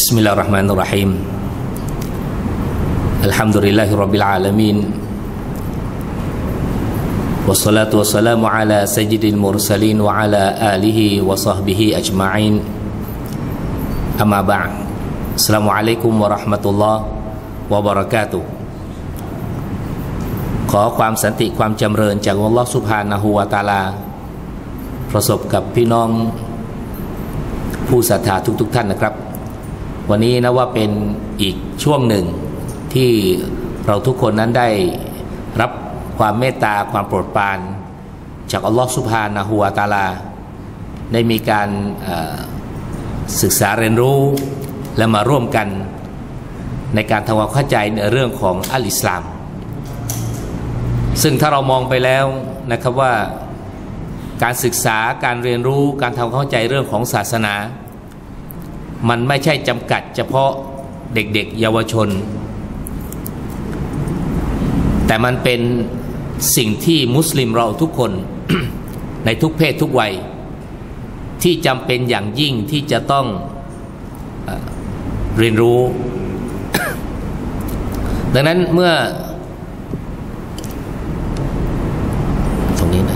Bismillahirrahmanirrahim. Alhamdulillahirabbil alamin. Wassalatu wassalamu ala sayyidil mursalin wa ala alihi wa sahbihi ajma'in. Amma ba'd. Assalamualaikum warahmatullahi wabarakatuh. ขอความสันติความจำเริญจากอัลลอฮฺซุบฮานะฮูวะตะอาลาประสบกับพี่น้องผู้ศรัทธาทุกท่านนะครับวันนี้นะว่าเป็นอีกช่วงหนึ่งที่เราทุกคนนั้นได้รับความเมตตาความโปรดปรานจากอัลลอฮฺซุบฮานะฮูวะตะอาลาได้มีการศึกษาเรียนรู้และมาร่วมกันในการทำความเข้าใจในเรื่องของอัลอิสลามซึ่งถ้าเรามองไปแล้วนะครับว่าการศึกษาการเรียนรู้การทำความเข้าใจเรื่องของศาสนามันไม่ใช่จำกัดเฉพาะเด็กๆเยาวชนแต่มันเป็นสิ่งที่มุสลิมเราทุกคน ในทุกเพศทุกวัยที่จำเป็นอย่างยิ่งที่จะต้องเรียนรู้ ดังนั้นเมื่อตรงนี้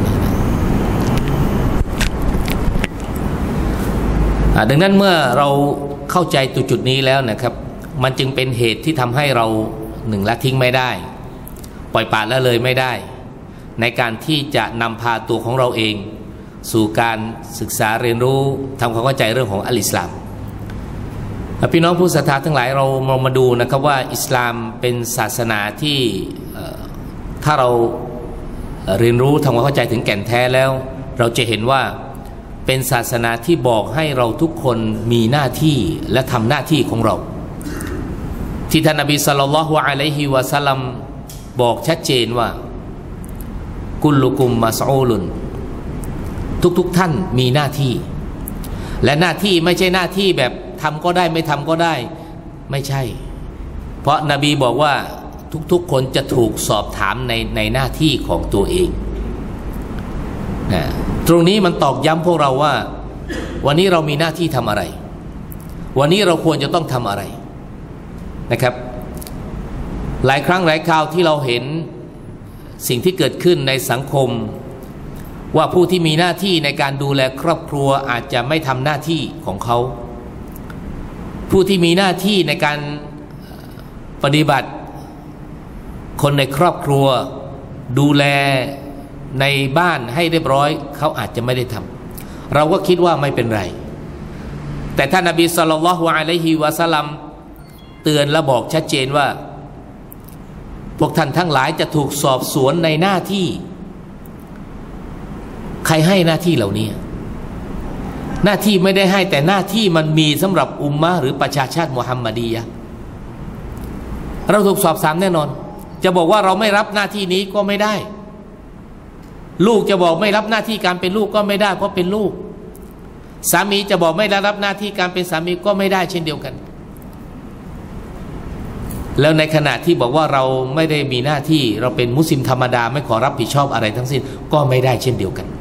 ดังนั้นเมื่อเราเข้าใจตัวจุดนี้แล้วนะครับมันจึงเป็นเหตุที่ทำให้เราหนึ่งละทิ้งไม่ได้ปล่อยปละละเลยไม่ได้ในการที่จะนำพาตัวของเราเองสู่การศึกษาเรียนรู้ทำความเข้าใจเรื่องของอัลอิสลามพี่น้องผู้ศรัทธาทั้งหลายเรามาดูนะครับว่าอิสลามเป็นศาสนาที่ถ้าเราเรียนรู้ทำความเข้าใจถึงแก่นแท้แล้วเราจะเห็นว่าเป็นศาสนาที่บอกให้เราทุกคนมีหน้าที่และทำหน้าที่ของเราที่ท่านนบีศ็อลลัลลอฮุอะลัยฮิวะซัลลัมบอกชัดเจนว่ากุลลุกุมมัสอูลุนทุกท่านมีหน้าที่และหน้าที่ไม่ใช่หน้าที่แบบทำก็ได้ไม่ทำก็ได้ไม่ใช่เพราะนบีบอกว่าทุกคนจะถูกสอบถามในหน้าที่ของตัวเองตรงนี้มันตอกย้ำพวกเราว่าวันนี้เรามีหน้าที่ทำอะไรวันนี้เราควรจะต้องทำอะไรนะครับหลายครั้งหลายคราวที่เราเห็นสิ่งที่เกิดขึ้นในสังคมว่าผู้ที่มีหน้าที่ในการดูแลครอบครัวอาจจะไม่ทำหน้าที่ของเขาผู้ที่มีหน้าที่ในการปฏิบัติคนในครอบครัวดูแลในบ้านให้เรียบร้อยเขาอาจจะไม่ได้ทำเราก็คิดว่าไม่เป็นไรแต่ท่านนบีศ็อลลัลลอฮุอะลัยฮิวะซัลลัมเตือนและบอกชัดเจนว่าพวกท่านทั้งหลายจะถูกสอบสวนในหน้าที่ใครให้หน้าที่เหล่านี้หน้าที่ไม่ได้ให้แต่หน้าที่มันมีสำหรับอุมมะหรือประชาชาติมุฮัมมัดียะห์เราถูกสอบถามแน่นอนจะบอกว่าเราไม่รับหน้าที่นี้ก็ไม่ได้ลูกจะบอกไม่รับหน้าที่การเป็นลูกก็ไม่ได้เพราะเป็นลูกสามีจะบอกไม่ได้รับหน้าที่การเป็นสามีก็ไม่ได้เช่นเดียวกันแล้วในขณะที่บอกว่าเราไม่ได้มีหน้าที่เราเป็นมุสลิมธรรมดาไม่ขอรับผิดชอบอะไรทั้งสิ้นก็ไม่ได้เช่นเดียวกัน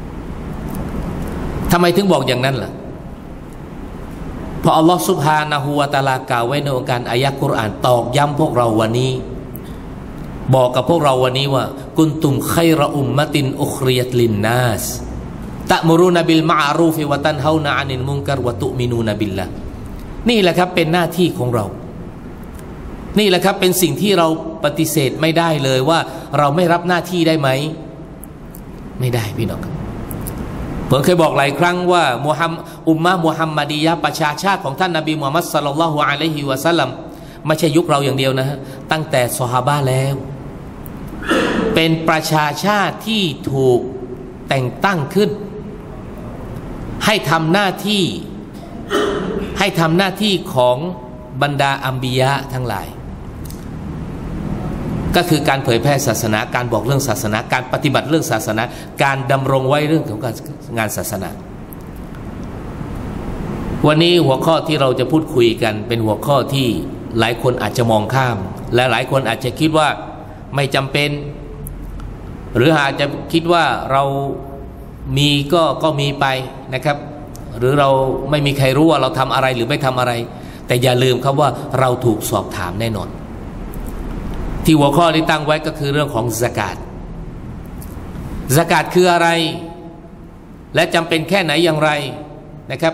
ทำไมถึงบอกอย่างนั้นล่ะเพราะอัลลอฮฺซุบฮานะฮูวะตะอาลากล่าวไว้ในองค์การอายะห์กุรอานตอกย้ำพวกเราวันนี้บอกกับพวกเราวันนี้ว่ากุนตุมคัยรอุมมะตินอุคริยัตลินนัสตะมุรุนบิลมะอารูฟิวะตันฮาวนะอานิลมุนกัรวะตุมินูนบิลละนี่แหละครับเป็นหน้าที่ของเรานี่แหละครับเป็นสิ่งที่เราปฏิเสธไม่ได้เลยว่าเราไม่รับหน้าที่ได้ไหมไม่ได้พี่น้องผมเคยบอกหลายครั้งว่าอุมมะมุฮัมมัดียะห์ประชาชาติของท่านนบีมุฮัมมัดศ็อลลัลลอฮุอะลัยฮิวะซัลลัมไม่ใช่ยุคเราอย่างเดียวนะฮะตั้งแต่ซอฮาบะห์แล้วเป็นประชาชาติที่ถูกแต่งตั้งขึ้นให้ทำหน้าที่ของบรรดาอัมบิยะทั้งหลายก็คือการเผยแพร่ศาสนาการบอกเรื่องศาสนาการปฏิบัติเรื่องศาสนาการดำรงไว้เรื่องของการงานศาสนาวันนี้หัวข้อที่เราจะพูดคุยกันเป็นหัวข้อที่หลายคนอาจจะมองข้ามและหลายคนอาจจะคิดว่าไม่จำเป็นหรืออาจจะคิดว่าเรามีก็มีไปนะครับหรือเราไม่มีใครรู้ว่าเราทำอะไรหรือไม่ทำอะไรแต่อย่าลืมครับว่าเราถูกสอบถามแน่นอนที่หัวข้อที่ตั้งไว้ก็คือเรื่องของซะกาตซะกาตคืออะไรและจำเป็นแค่ไหนอย่างไรนะครับ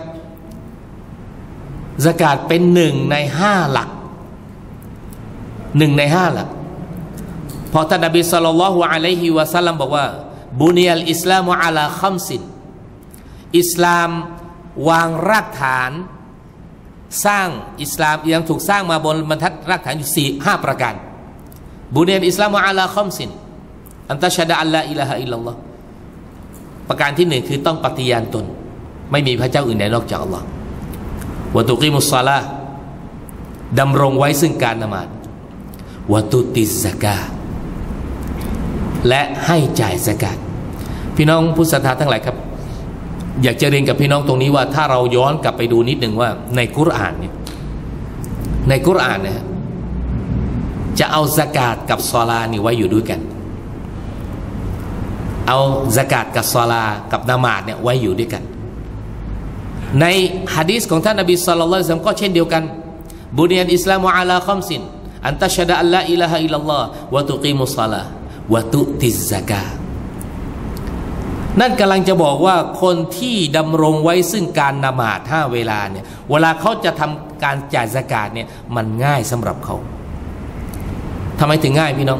ซะกาตเป็น1 ใน 5หลัก1 ใน 5หลักพอท่านนบีศ็อลลัลลอฮุอะลัยฮิวะซัลลัมบอกว่าบุนียัลอิสลามุอะลาคัมซินอิสลามวางรากฐานสร้างอิสลามยังถูกสร้างมาบนบรรทัดรากฐานอยู่5ประการบุนียัลอิสลามุอะลาคัมซินอันตัชฮะดะอัลลาอิลาฮะอิลลัลลอฮ์ประการที่1คือต้องปฏิญาณตนไม่มีพระเจ้าอื่นใดนอกจากอัลลอฮ์วะตุกีมุศศอลาห์ดำรงไว้ซึ่งการละหมาดวะตุติซะกาต์และให้จ่ายซะกาตพี่น้องผู้ศรัทธาทั้งหลายครับอยากจะเรียนกับพี่น้องตรงนี้ว่าถ้าเราย้อนกลับไปดูนิดหนึ่งว่าในกุรอานเนี่ยในกุรอานเนี่ยจะเอาซะกาตกับศอลานี่ไว้อยู่ด้วยกันเอาซะกาตกับศอลากับละหมาดเนี่ยไว้อยู่ด้วยกันในหะดีษของท่านนบีศ็อลลัลลอฮุอะลัยฮิวะซัลลัมก็เช่นเดียวกันบุนียัลอิสลามุอะลาคัมซินอันตัชฮะดะอัลลาอิลาฮะอิลลัลลอฮ์วะตุกีมุศศอลาห์วะตุติซซะกาต์นั่นกำลังจะบอกว่าคนที่ดำรงไว้ซึ่งการละหมาด5เวลาเนี่ยเวลาเขาจะทำการจ่ายซะกาตเนี่ยมันง่ายสำหรับเขาทำไมถึงง่ายพี่น้อง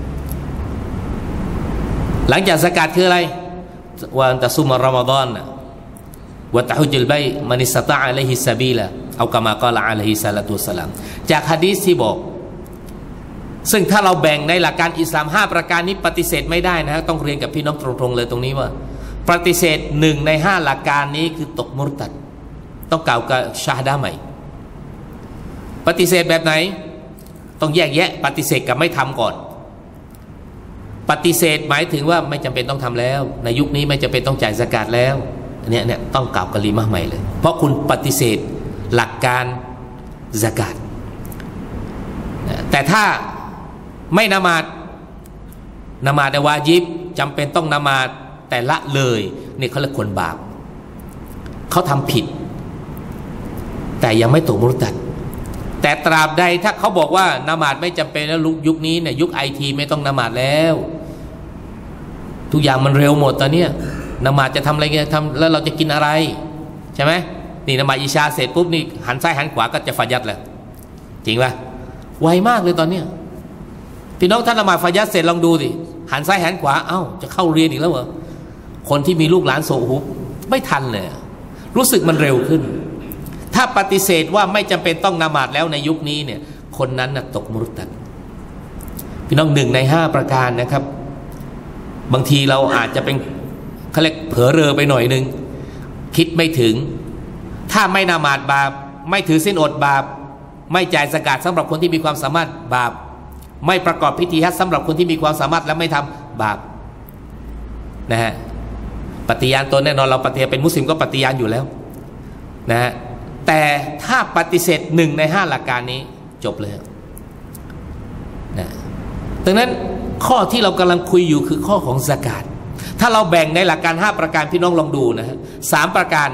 หลังจากซะกาตคืออะไรวันตะซุมรอมฎอนวะตะฮุจุลบัยต์มันอิสตะอะลัยฮิซะบีลาเอากะมากอละอะลัยฮิศศอลาตุวัสสลามจากหะดีษที่บอกซึ่งถ้าเราแบ่งในหลักการอิสลาม5ประการนี้ปฏิเสธไม่ได้นะต้องเรียนกับพี่น้องตรงๆเลยตรงนี้ว่าปฏิเสธ1 ใน 5หลักการนี้คือตกมุรตัดต้องกล่าวกับชาฮดะห์ใหม่ปฏิเสธแบบไหนต้องแยกแยะปฏิเสธกับไม่ทำก่อนปฏิเสธหมายถึงว่าไม่จำเป็นต้องทำแล้วในยุคนี้ไม่จำเป็นต้องจ่ายซะกาตแล้วเนี่ยต้องกล่าวกะลิมะห์ใหม่เลยเพราะคุณปฏิเสธหลักการซะกาตแต่ถ้าไม่ละหมาดในวาญิบจำเป็นต้องละหมาดแต่ละเลยนี่เขาเรียกคนบาปเขาทำผิดแต่ยังไม่ตกมุรตัดแต่ตราบใดถ้าเขาบอกว่าละหมาดไม่จำเป็นแล้วยุคนี้เนี่ยยุคไอทีไม่ต้องละหมาดแล้วทุกอย่างมันเร็วหมดตอนนี้ละหมาดจะทำอะไรกันทำแล้วเราจะกินอะไรใช่ไหมนี่ละหมาดอิชาเสร็จปุ๊บนี่หันซ้ายหันขวาก็จะฟัญญัตแล้วจริงป่ะไวมากเลยตอนเนี้ยพี่น้องท่านละหมาดฟัญญัตเสร็จลองดูดิหันซ้ายหันขวาเอ้าจะเข้าเรียนอีกแล้วเหรอคนที่มีลูกหลานโซฮุบไม่ทันเลยรู้สึกมันเร็วขึ้นถ้าปฏิเสธว่าไม่จำเป็นต้องละหมาดแล้วในยุคนี้เนี่ยคนนั้นน่ะตกมุรตัดพี่น้อง1 ใน 5ประการนะครับบางทีเราอาจจะเป็นเขาเรียกเผลอเรอไปหน่อยนึงคิดไม่ถึงถ้าไม่ละหมาดบาปไม่ถือศีลอดบาปไม่จ่ายซะกาตสำหรับคนที่มีความสามารถบาปไม่ประกอบพิธีฮัจญ์สำหรับคนที่มีความสามารถและไม่ทำบาปนะฮะปฏิญาณตนแน่นอนเราปฏิญาณเป็นมุสลิมก็ปฏิญาณอยู่แล้วนะฮะแต่ถ้าปฏิเสธ1 ใน 5หลักการนี้จบเลยนะดังนั้นข้อที่เรากำลังคุยอยู่คือข้อของซะกาตถ้าเราแบ่งในหลักการ5ประการพี่น้องลองดูนะฮะ3ประการ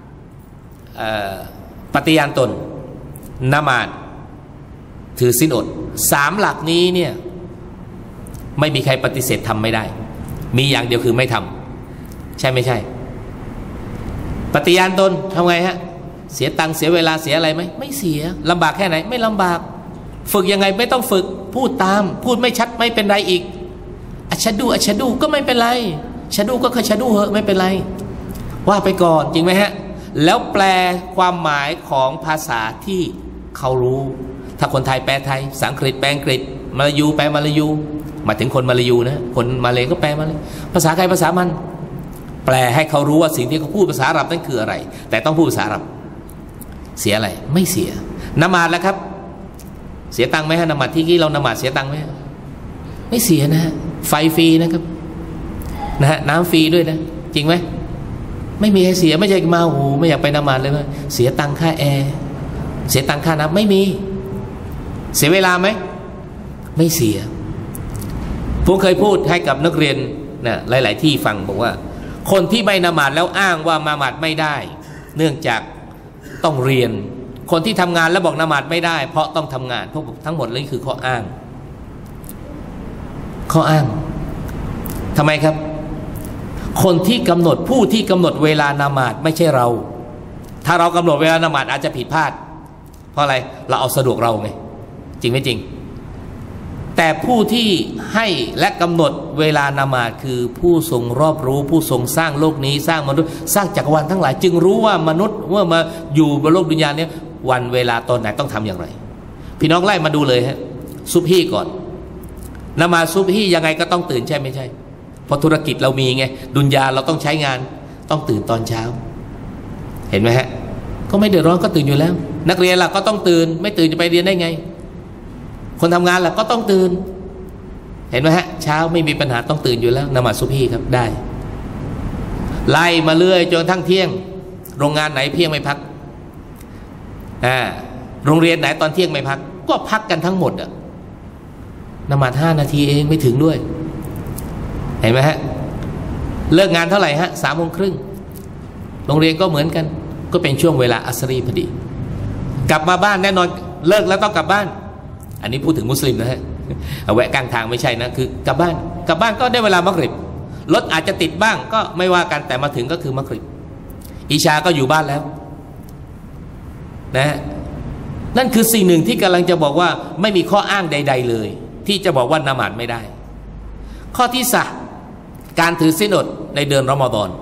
ปฏิญาณตนละหมาดถือศีลอด3หลักนี้เนี่ยไม่มีใครปฏิเสธทำไม่ได้มีอย่างเดียวคือไม่ทำใช่ไม่ใช่ปฏิญาณตนทำไงฮะเสียตังค์เสียเวลาเสียอะไรไหมไม่เสียลำบากแค่ไหนไม่ลำบากฝึกยังไงไม่ต้องฝึกพูดตามพูดไม่ชัดไม่เป็นไรอีกอัชฮะดูก็ไม่เป็นไรชะดูก็คือชะดูเหอะไม่เป็นไรว่าไปก่อนจริงไหมฮะแล้วแปลความหมายของภาษาที่เขารู้ถ้าคนไทยแปลไทยภาษาอังกฤษแปลอังกฤษมาลายูแปลมาลายูหมายถึงคนมาลายูนะคนมาเลก็แปลมาเลยภาษาใครภาษามันแปลให้เขารู้ว่าสิ่งที่เขาพูดภาษาอาหรับนั่นคืออะไรแต่ต้องพูดภาษาอาหรับเสียอะไรไม่เสียละหมาดแล้วครับเสียตังค์ไหมฮะละหมาดที่เราละหมาดเสียตังค์ไหมไม่เสียนะฮะไฟฟรีนะครับนะฮะน้ำฟรีด้วยนะจริงไหมไม่มีใครเสียไม่ใช่มาโอ้ไม่อยากไปละหมาดเลยว่าเสียตังค่าแอร์เสียตังค่าน้ำไม่มีเสียเวลาไหมไม่เสียผมเคยพูดให้กับนักเรียนนะหลายๆที่ฟังบอกว่าคนที่ไม่ละหมาดแล้วอ้างว่าละหมาดไม่ได้เนื่องจากต้องเรียนคนที่ทำงานแล้วบอกละหมาดไม่ได้เพราะต้องทำงานพวกทั้งหมดเลยคือข้ออ้างทำไมครับคนที่กำหนดผู้ที่กำหนดเวลาละหมาดไม่ใช่เราถ้าเรากำหนดเวลาละหมาดอาจจะผิดพลาดเพราะอะไรเราเอาสะดวกเราไงจริงไม่จริงแต่ผู้ที่ให้และกำหนดเวลาละหมาดคือผู้ทรงรอบรู้ผู้ทรงสร้างโลกนี้สร้างมนุษย์สร้างจักรวาลทั้งหลายจึงรู้ว่ามนุษย์เมื่อมาอยู่บนโลกดุนยานี้วันเวลาตอนไหนต้องทำอย่างไรพี่น้องไล่มาดูเลยฮะซุบฮีก่อนละหมาดซุบฮียังไงก็ต้องตื่นใช่ไม่ใช่เพราะธุรกิจเรามีไงดุนยาเราต้องใช้งานต้องตื่นตอนเช้าเห็นไหมฮะก็ไม่เดือดร้อนก็ตื่นอยู่แล้วนักเรียนล่ะก็ต้องตื่นไม่ตื่นจะไปเรียนได้ไงคนทำงานล่ะก็ต้องตื่นเห็นไหมฮะเช้าไม่มีปัญหาต้องตื่นอยู่แล้วละหมาดซุบฮีครับได้ไล่มาเรื่อยจนทั้งเที่ยงโรงงานไหนเที่ยงไม่พักโรงเรียนไหนตอนเที่ยงไม่พักก็พักกันทั้งหมดอะละหมาด5 นาทีเองไม่ถึงด้วยเห็นไหมฮะเลิกงานเท่าไหร่ฮะ3:30โรงเรียนก็เหมือนกันก็เป็นช่วงเวลาอัสรีพอดีกลับมาบ้านแน่นอนเลิกแล้วต้องกลับบ้านอันนี้พูดถึงมุสลิมนะฮะแวะกลางทางไม่ใช่นะคือกลับบ้านก็ได้เวลามักริบรถอาจจะติดบ้างก็ไม่ว่ากันแต่มาถึงก็คือมักริบอิชาก็อยู่บ้านแล้วนะนั่นคือสิ่งหนึ่งที่กำลังจะบอกว่าไม่มีข้ออ้างใดๆเลยที่จะบอกว่าละหมาดไม่ได้ข้อที่สามการถือศีลอดในเดือนรอมฎอน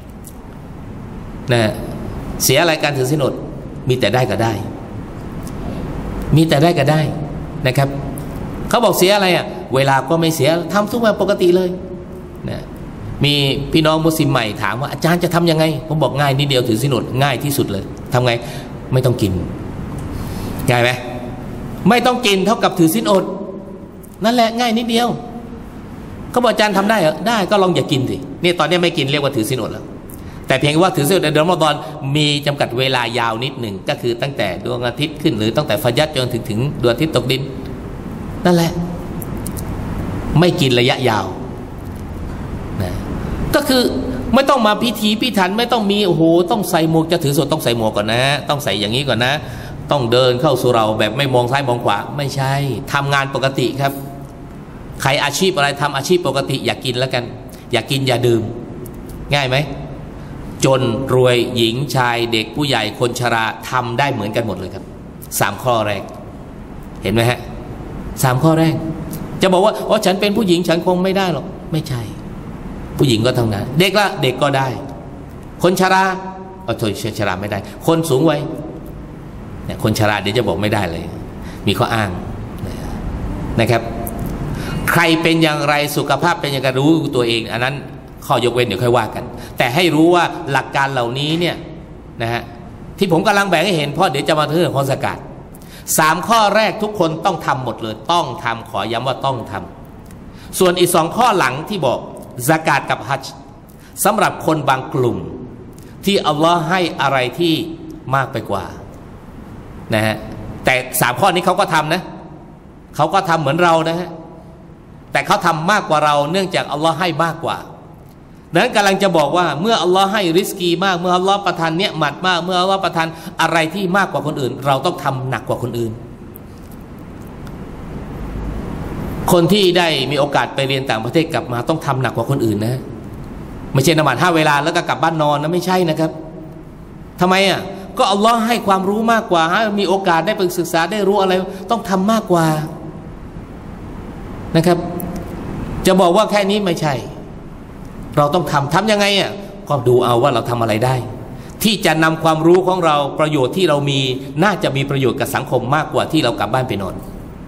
นะเสียอะไรการถือศีลอดมีแต่ได้ก็ได้มีแต่ได้ก็ได้นะครับเขาบอกเสียอะไรอ่ะเวลาก็ไม่เสียทำทุกวันปกติเลยนะมีพี่น้องมุสลิมใหม่ถามว่าอาจารย์จะทำยังไงผมบอกง่ายนิดเดียวถือศีลอดง่ายที่สุดเลยทำไงไม่ต้องกินง่ายไหมไม่ต้องกินเท่ากับถือศีลอดนั่นแหละง่ายนิดเดียวเขาบอกอาจารย์ทำได้เหรอได้ก็ลองอย่ากินสินี่ตอนนี้ไม่กินเรียกว่าถือศีลอดแล้วแต่เพียงว่าถือศีลอดในเดือนรอมฎอนมีจำกัดเวลายาวนิดหนึ่งก็คือตั้งแต่ดวงอาทิตย์ขึ้นหรือตั้งแต่ฟัจญ์จนถึงดวงอาทิตย์ตกดินนั่นแหละไม่กินระยะยาวนะก็คือไม่ต้องมาพิธีพิถันไม่ต้องมีโอ้โหต้องใส่หมวกจะถือศีลอดต้องใส่หมวกก่อนนะต้องใส่อย่างนี้ก่อนนะต้องเดินเข้าสู่เราแบบไม่มองซ้ายมองขวาไม่ใช่ทำงานปกติครับใครอาชีพอะไรทำอาชีพปกติอย่ากินแล้วกันอย่ากินอย่าดื่มง่ายไหมจนรวยหญิงชายเด็กผู้ใหญ่คนชราทำได้เหมือนกันหมดเลยครับ3 ข้อแรกเห็นไหมฮะ3 ข้อแรกจะบอกว่าอ๋อฉันเป็นผู้หญิงฉันคงไม่ได้หรอกไม่ใช่ผู้หญิงก็ทำงานเด็กละเด็กก็ได้คนชราชราไม่ได้คนสูงวัยคนชราเดี๋ยวจะบอกไม่ได้เลยมีข้ออ้างนะครับใครเป็นอย่างไรสุขภาพเป็นอย่างไรรู้ตัวเองอันนั้นข้อยกเว้นเดี๋ยวค่อยว่ากันแต่ให้รู้ว่าหลักการเหล่านี้เนี่ยนะฮะที่ผมกำลังแบ่งให้เห็นเพราะเดี๋ยวจะมาถึงเรื่องข้อสกัด3 ข้อแรกทุกคนต้องทำหมดเลยต้องทำขอย้ำว่าต้องทำส่วนอีก2 ข้อหลังที่บอกซะกาตกับฮัจญ์สำหรับคนบางกลุ่มที่อัลลอฮ์ให้อะไรที่มากไปกว่านะฮะแต่3 ข้อนี้เขาก็ทำนะเขาก็ทำเหมือนเรานะฮะแต่เขาทำมากกว่าเราเนื่องจากอัลลอฮ์ให้มากกว่าดังนั้นกำลังจะบอกว่าเมื่ออัลลอฮ์ให้ริสกีมากเมื่ออัลลอฮ์ประทานเนียมัตมากเมื่ออัลลอฮ์ประทานอะไรที่มากกว่าคนอื่นเราต้องทำหนักกว่าคนอื่นคนที่ได้มีโอกาสไปเรียนต่างประเทศกลับมาต้องทำหนักกว่าคนอื่นนะไม่ใช่ละหมาด5 เวลาแล้วก็กลับบ้านนอนนะไม่ใช่นะครับทำไมอ่ะก็อัลลอฮ์ให้ความรู้มากกว่าให้มีโอกาสได้ไปศึกษาได้รู้อะไรต้องทำมากกว่านะครับจะบอกว่าแค่นี้ไม่ใช่เราต้องทำยังไงอ่ะก็ดูเอาว่าเราทำอะไรได้ที่จะนำความรู้ของเราประโยชน์ที่เรามีน่าจะมีประโยชน์กับสังคมมากกว่าที่เรากลับบ้านไปนอน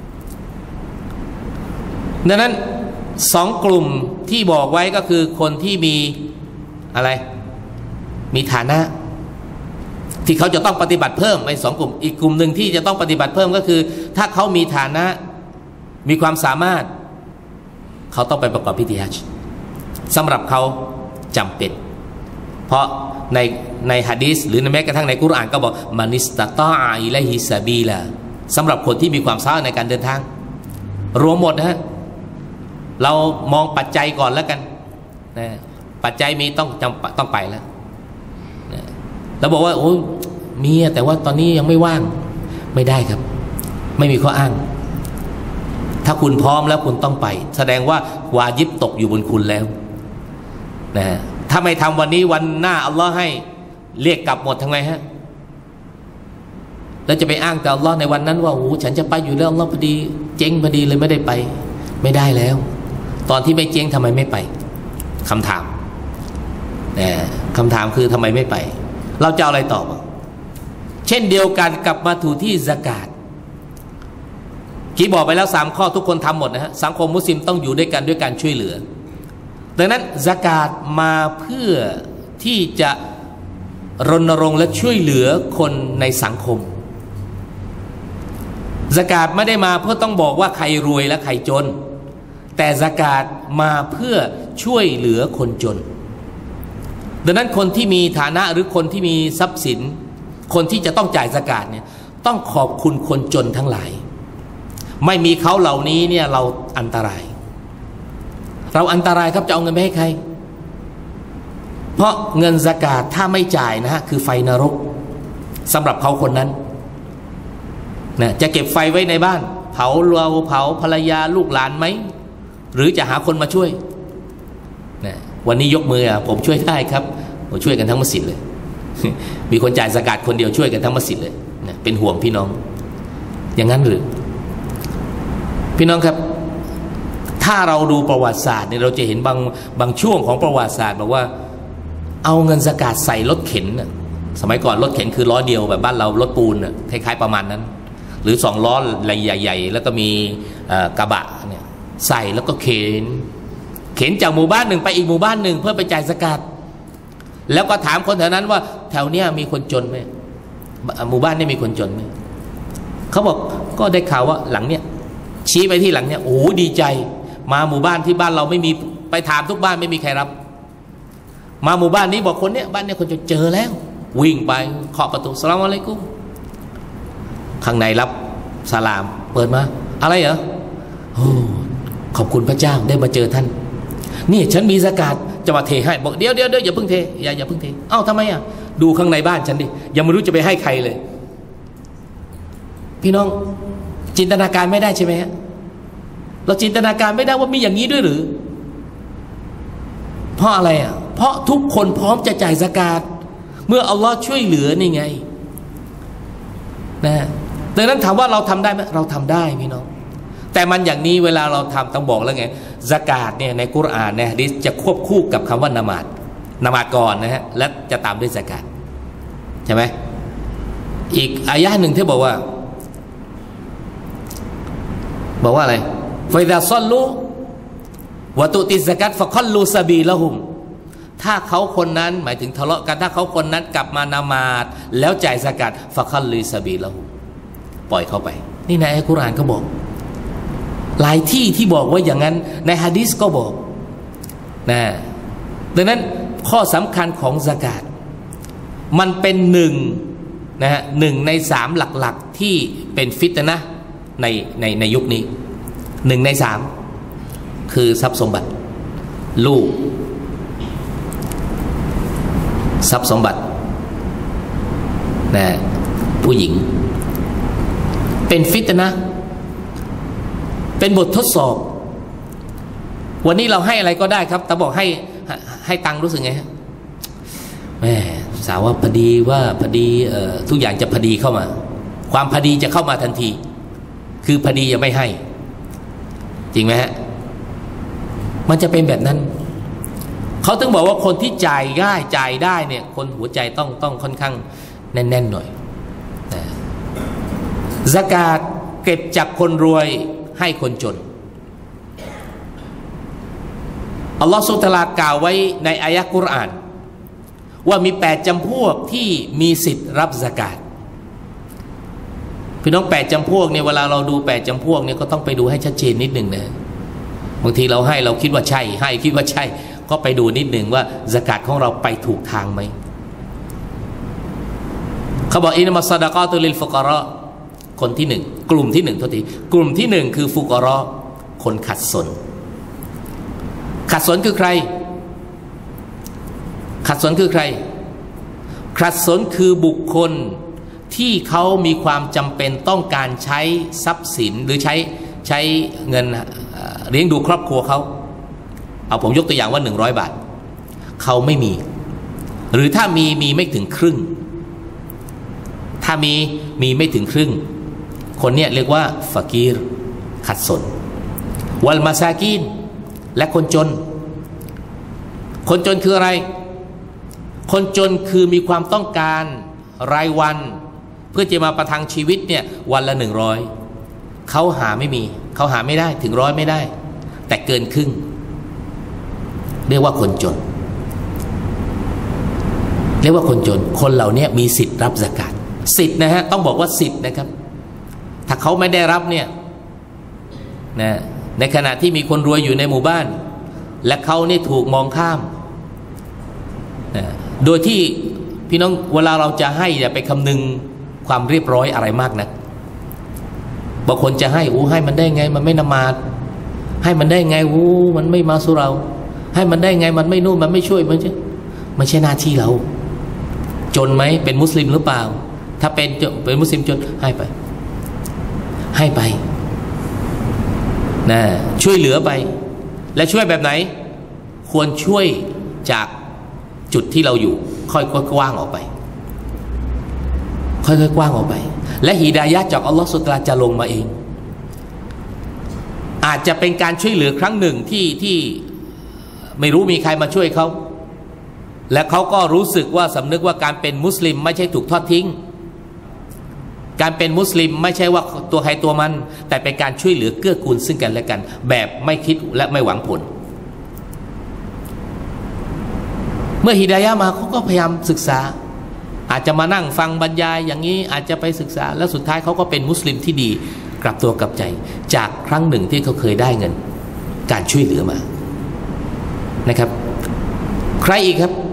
ดังนั้น2 กลุ่มที่บอกไว้ก็คือคนที่มีอะไรมีฐานะที่เขาจะต้องปฏิบัติเพิ่มไป2 กลุ่มอีกกลุ่มหนึ่งที่จะต้องปฏิบัติเพิ่มก็คือถ้าเขามีฐานะมีความสามารถเขาต้องไปประกอบพิธีฮัจญ์สำหรับเขาจำเป็นเพราะในหะดีษหรือแม้กระทั่งในกุรอานก็บอกมานิสตะตออิลัยฮิซะบีลาสำหรับคนที่มีความสามารถในการเดินทางรวมหมดนะฮะเรามองปัจจัยก่อนแล้วกันนะปัจจัยมีต้องไปแล้วนะเราบอกว่าโอ้มีแต่ว่าตอนนี้ยังไม่ว่างไม่ได้ครับไม่มีข้ออ้างถ้าคุณพร้อมแล้วคุณต้องไปแสดงว่าวาญิบตกอยู่บนคุณแล้วนะถ้าไม่ทำวันนี้วันหน้าอัลลอฮ์ให้เรียกกลับหมดทำไงฮะแล้วจะไปอ้างแต่อัลลอฮ์ในวันนั้นว่าโอ้ฉันจะไปอยู่แล้วอัลลอฮ์พอดีเจ๊งพอดีเลยไม่ได้ไปไม่ได้แล้วตอนที่ไม่เจ๊งทำไมไม่ไปคำถามนะคำถามคือทำไมไม่ไปเราจะเอาอะไรตอบเช่นเดียวกันกับมาถูที่ซะกาตที่บอกไปแล้ว3ข้อทุกคนทำหมดนะฮะสังคมมุสลิมต้องอยู่ด้วยกันด้วยการช่วยเหลือดังนั้นซะกาตมาเพื่อที่จะรณรงค์และช่วยเหลือคนในสังคมซะกาตไม่ได้มาเพื่อต้องบอกว่าใครรวยและใครจนแต่ซะกาตมาเพื่อช่วยเหลือคนจนดังนั้นคนที่มีฐานะหรือคนที่มีทรัพย์สินคนที่จะต้องจ่ายซะกาตเนี่ยต้องขอบคุณคนจนทั้งหลายไม่มีเขาเหล่านี้เนี่ยเราอันตรายเราอันตรายครับจะเอาเงินไปให้ใครเพราะเงินซะกาตถ้าไม่จ่ายนะฮะคือไฟนรกสำหรับเขาคนนั้นนะจะเก็บไฟไว้ในบ้านเผาเราเผาภรรยาลูกหลานไหมหรือจะหาคนมาช่วยนะวันนี้ยกมือผมช่วยได้ครับผมช่วยกันทั้งมัสยิดเลย มีคนจ่ายซะกาตคนเดียวช่วยกันทั้งมัสยิดเลยนะเป็นห่วงพี่น้องอย่างนั้นหรือพี่น้องครับถ้าเราดูประวัติศาสตร์เนี่ยเราจะเห็นบางช่วงของประวัติศาสตร์บอกว่าเอาเงินซะกาตใส่รถเข็นสมัยก่อนรถเข็นคือล้อเดียวแบบบ้านเรารถปูนคล้ายๆประมาณนั้นหรือ2 ล้อใหญ่ๆแล้วก็มีกระบะเนี่ยใส่แล้วก็เข็นจากหมู่บ้านหนึ่งไปอีกหมู่บ้านหนึ่งเพื่อไปจ่ายซะกาตแล้วก็ถามคนแถวนั้นว่าแถวเนี้ยมีคนจนไหมหมู่บ้านนี้มีคนจนไหมเขาบอกก็ได้ข่าวว่าหลังเนี้ยชี้ไปที่หลังเนี้ยโอ้ดีใจมาหมู่บ้านที่บ้านเราไม่มีไปถามทุกบ้านไม่มีใครรับมาหมู่บ้านนี้บอกคนเนี้ยบ้านเนี้ยคนจะเจอแล้ววิ่งไปเคาะประตูสลามอะลัยกุมข้างในรับสลามเปิดมาอะไรเหรอโอ้ขอบคุณพระเจ้าได้มาเจอท่านนี่ฉันมีซะกาตจะมาเทให้บอกเดี๋ยวอย่าเพิ่งเทอย่าเพิ่งเทเอ้าทำไมดูข้างในบ้านฉันดิยังไม่รู้จะไปให้ใครเลยพี่น้องจินตนาการไม่ได้ใช่ไหมฮะเราจินตนาการไม่ได้ว่ามีอย่างนี้ด้วยหรือเพราะอะไรเพราะทุกคนพร้อมจะจ่ายซะกาตเมื่ออัลลอฮ์ช่วยเหลือนี่ไงนะดังนั้นถามว่าเราทำได้ไหมเราทำได้พี่น้องแต่มันอย่างนี้เวลาเราทำต้องบอกแล้วไงซะกาตเนี่ยในกุรอานเนี่ยฮะดีษจะควบคู่กับคำว่านามาดก่อนนะฮะและจะตามด้วยซะกาตใช่ไหมอีกอายะห์หนึ่งที่บอกว่าอะไรฟาอิซาซอลลูวะตุติซะกาตฟะคัลลูซะบีละฮุมถ้าเขาคนนั้นหมายถึงทะเลาะกันถ้าเขาคนนั้นกลับมานามาดแล้วจ่ายซะกาตฟะคัลลูซะบีละฮุมปล่อยเขาไปนี่ในอัลกุรอานก็บอกหลายที่บอกว่าอย่างนั้นในหะดีษก็บอกนะดังนั้นข้อสำคัญของซะกาตมันเป็น1ใน 3หลักๆที่เป็นฟิตนะห์ในยุคนี้1 ใน 3คือทรัพย์สมบัติลูกทรัพย์สมบัตินะผู้หญิงเป็นฟิตนะห์เป็นบททดสอบวันนี้เราให้อะไรก็ได้ครับแต่บอกให้ตังค์รู้สึกไงแม่สาวว่าพอดีทุกอย่างจะพอดีเข้ามาความพอดีจะเข้ามาทันทีคือพอดียังไม่ให้จริงไหมฮะมันจะเป็นแบบนั้นเขาถึงบอกว่าคนที่จ่ายง่ายจ่ายได้เนี่ยคนหัวใจต้องค่อนข้างแน่นๆหน่อยซะกาตเก็บจากคนรวยให้คนจนอัลลอฮฺซุบฮานะฮูวะตะอาลากล่าวไว้ในอายะห์กุรอานว่ามี8 จำพวกที่มีสิทธิ์รับซะกาตพี่น้อง8 จำพวกเนี่ยเวลาเราดู8 จำพวกเนี่ยก็ต้องไปดูให้ชัดเจนนิดหนึ่งนะบางทีเราให้เราคิดว่าใช่ให้คิดว่าใช่ก็ไปดูนิดหนึ่งว่าซะกาตของเราไปถูกทางไหมเขาบอกอินนัมัสซะดะกาตุลิลฟุกะเราะห์คนที่1กลุ่มที่1โทษทีกลุ่มที่1คือฟุกะเราะห์คนขัดสนคือใครขัดสนคือใครขัดสนคือบุคคลที่เขามีความจำเป็นต้องการใช้ทรัพย์สินหรือใช้เงินเลี้ยงดูครอบครัวเขาเอาผมยกตัวอย่างว่า100 บาทเขาไม่มีหรือถ้ามีไม่ถึงครึ่งถ้ามีไม่ถึงครึ่งคนเนี้ยเรียกว่าฟากีรขัดสนวัลมาซากีนและคนจนคืออะไรคนจนคือมีความต้องการรายวันเพื่อจะมาประทังชีวิตเนี่ยวันละ100เขาหาไม่ได้ถึง100ไม่ได้แต่เกินครึ่งเรียกว่าคนจนคนเหล่านี้มีสิทธิ์รับซะกาตสิทธิ์นะฮะต้องบอกว่าสิทธิ์นะครับถ้าเขาไม่ได้รับเนี่ยนะในขณะที่มีคนรวยอยู่ในหมู่บ้านและเขานี่ถูกมองข้ามนะโดยที่พี่น้องเวลาเราจะให้อย่าไปคำนึงความเรียบร้อยอะไรมากนะบางคนจะให้ให้มันได้ไงมันไม่นมาดให้มันได้ไงมันไม่มาสุเราให้มันได้ไงมันไม่นู่นมันไม่ช่วยมันไม่ใช่หน้าที่เราจนไหมเป็นมุสลิมหรือเปล่าถ้าเป็นมุสลิมจนให้ไปนะช่วยเหลือไปและช่วยแบบไหนควรช่วยจากจุดที่เราอยู่ค่อยๆกว้างออกไปและฮิดายะห์จากอัลลอฮฺซุบฮานะฮูวะตะอาลาจะลงมาเองอาจจะเป็นการช่วยเหลือครั้งหนึ่งที่ไม่รู้มีใครมาช่วยเขาและเขาก็รู้สึกว่าสำนึกว่าการเป็นมุสลิมไม่ใช่ถูกทอดทิ้งการเป็นมุสลิมไม่ใช่ว่าตัวใครตัวมันแต่เป็นการช่วยเหลือเกื้อกูลซึ่งกันและกันแบบไม่คิดและไม่หวังผลเมื่อฮิดายะห์มาเขาก็พยายามศึกษาอาจจะมานั่งฟังบรรยายอย่างนี้อาจจะไปศึกษาแล้วสุดท้ายเขาก็เป็นมุสลิมที่ดีกลับตัวกลับใจจากครั้งหนึ่งที่เขาเคยได้เงินการช่วยเหลือมานะครับใครอีกครับ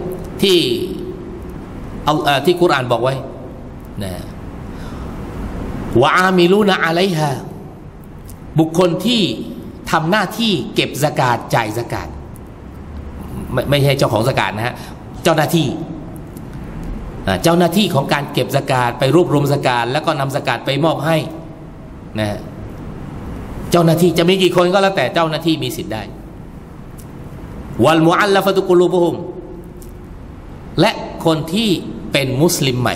ที่กุรอานบอกไว้นะวะอามิลูนะอะลัยฮาบุคคลที่ทำหน้าที่เก็บซะกาตจ่ายซะกาตไม่ใช่เจ้าของซะกาตนะฮะเจ้าหน้าที่ของการเก็บซะกาตไปรวบรวมซะกาตแล้วก็นำซะกาตไปมอบให้นะเจ้าหน้าที่จะมีกี่คนก็แล้วแต่เจ้าหน้าที่มีสิทธิ์ได้วัลมุอัลละฟะตุกุลูบุฮุมและคนที่เป็นมุสลิมใหม่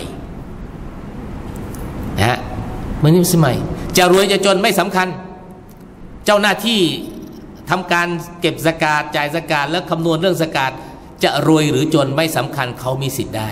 นะฮะมุสลิมใหม่จะรวยจะจนไม่สำคัญเจ้าหน้าที่ทำการเก็บซะกาตจ่ายซะกาตแล้วคำนวณเรื่องซะกาตจะรวยหรือจนไม่สำคัญเขามีสิทธิ์ได้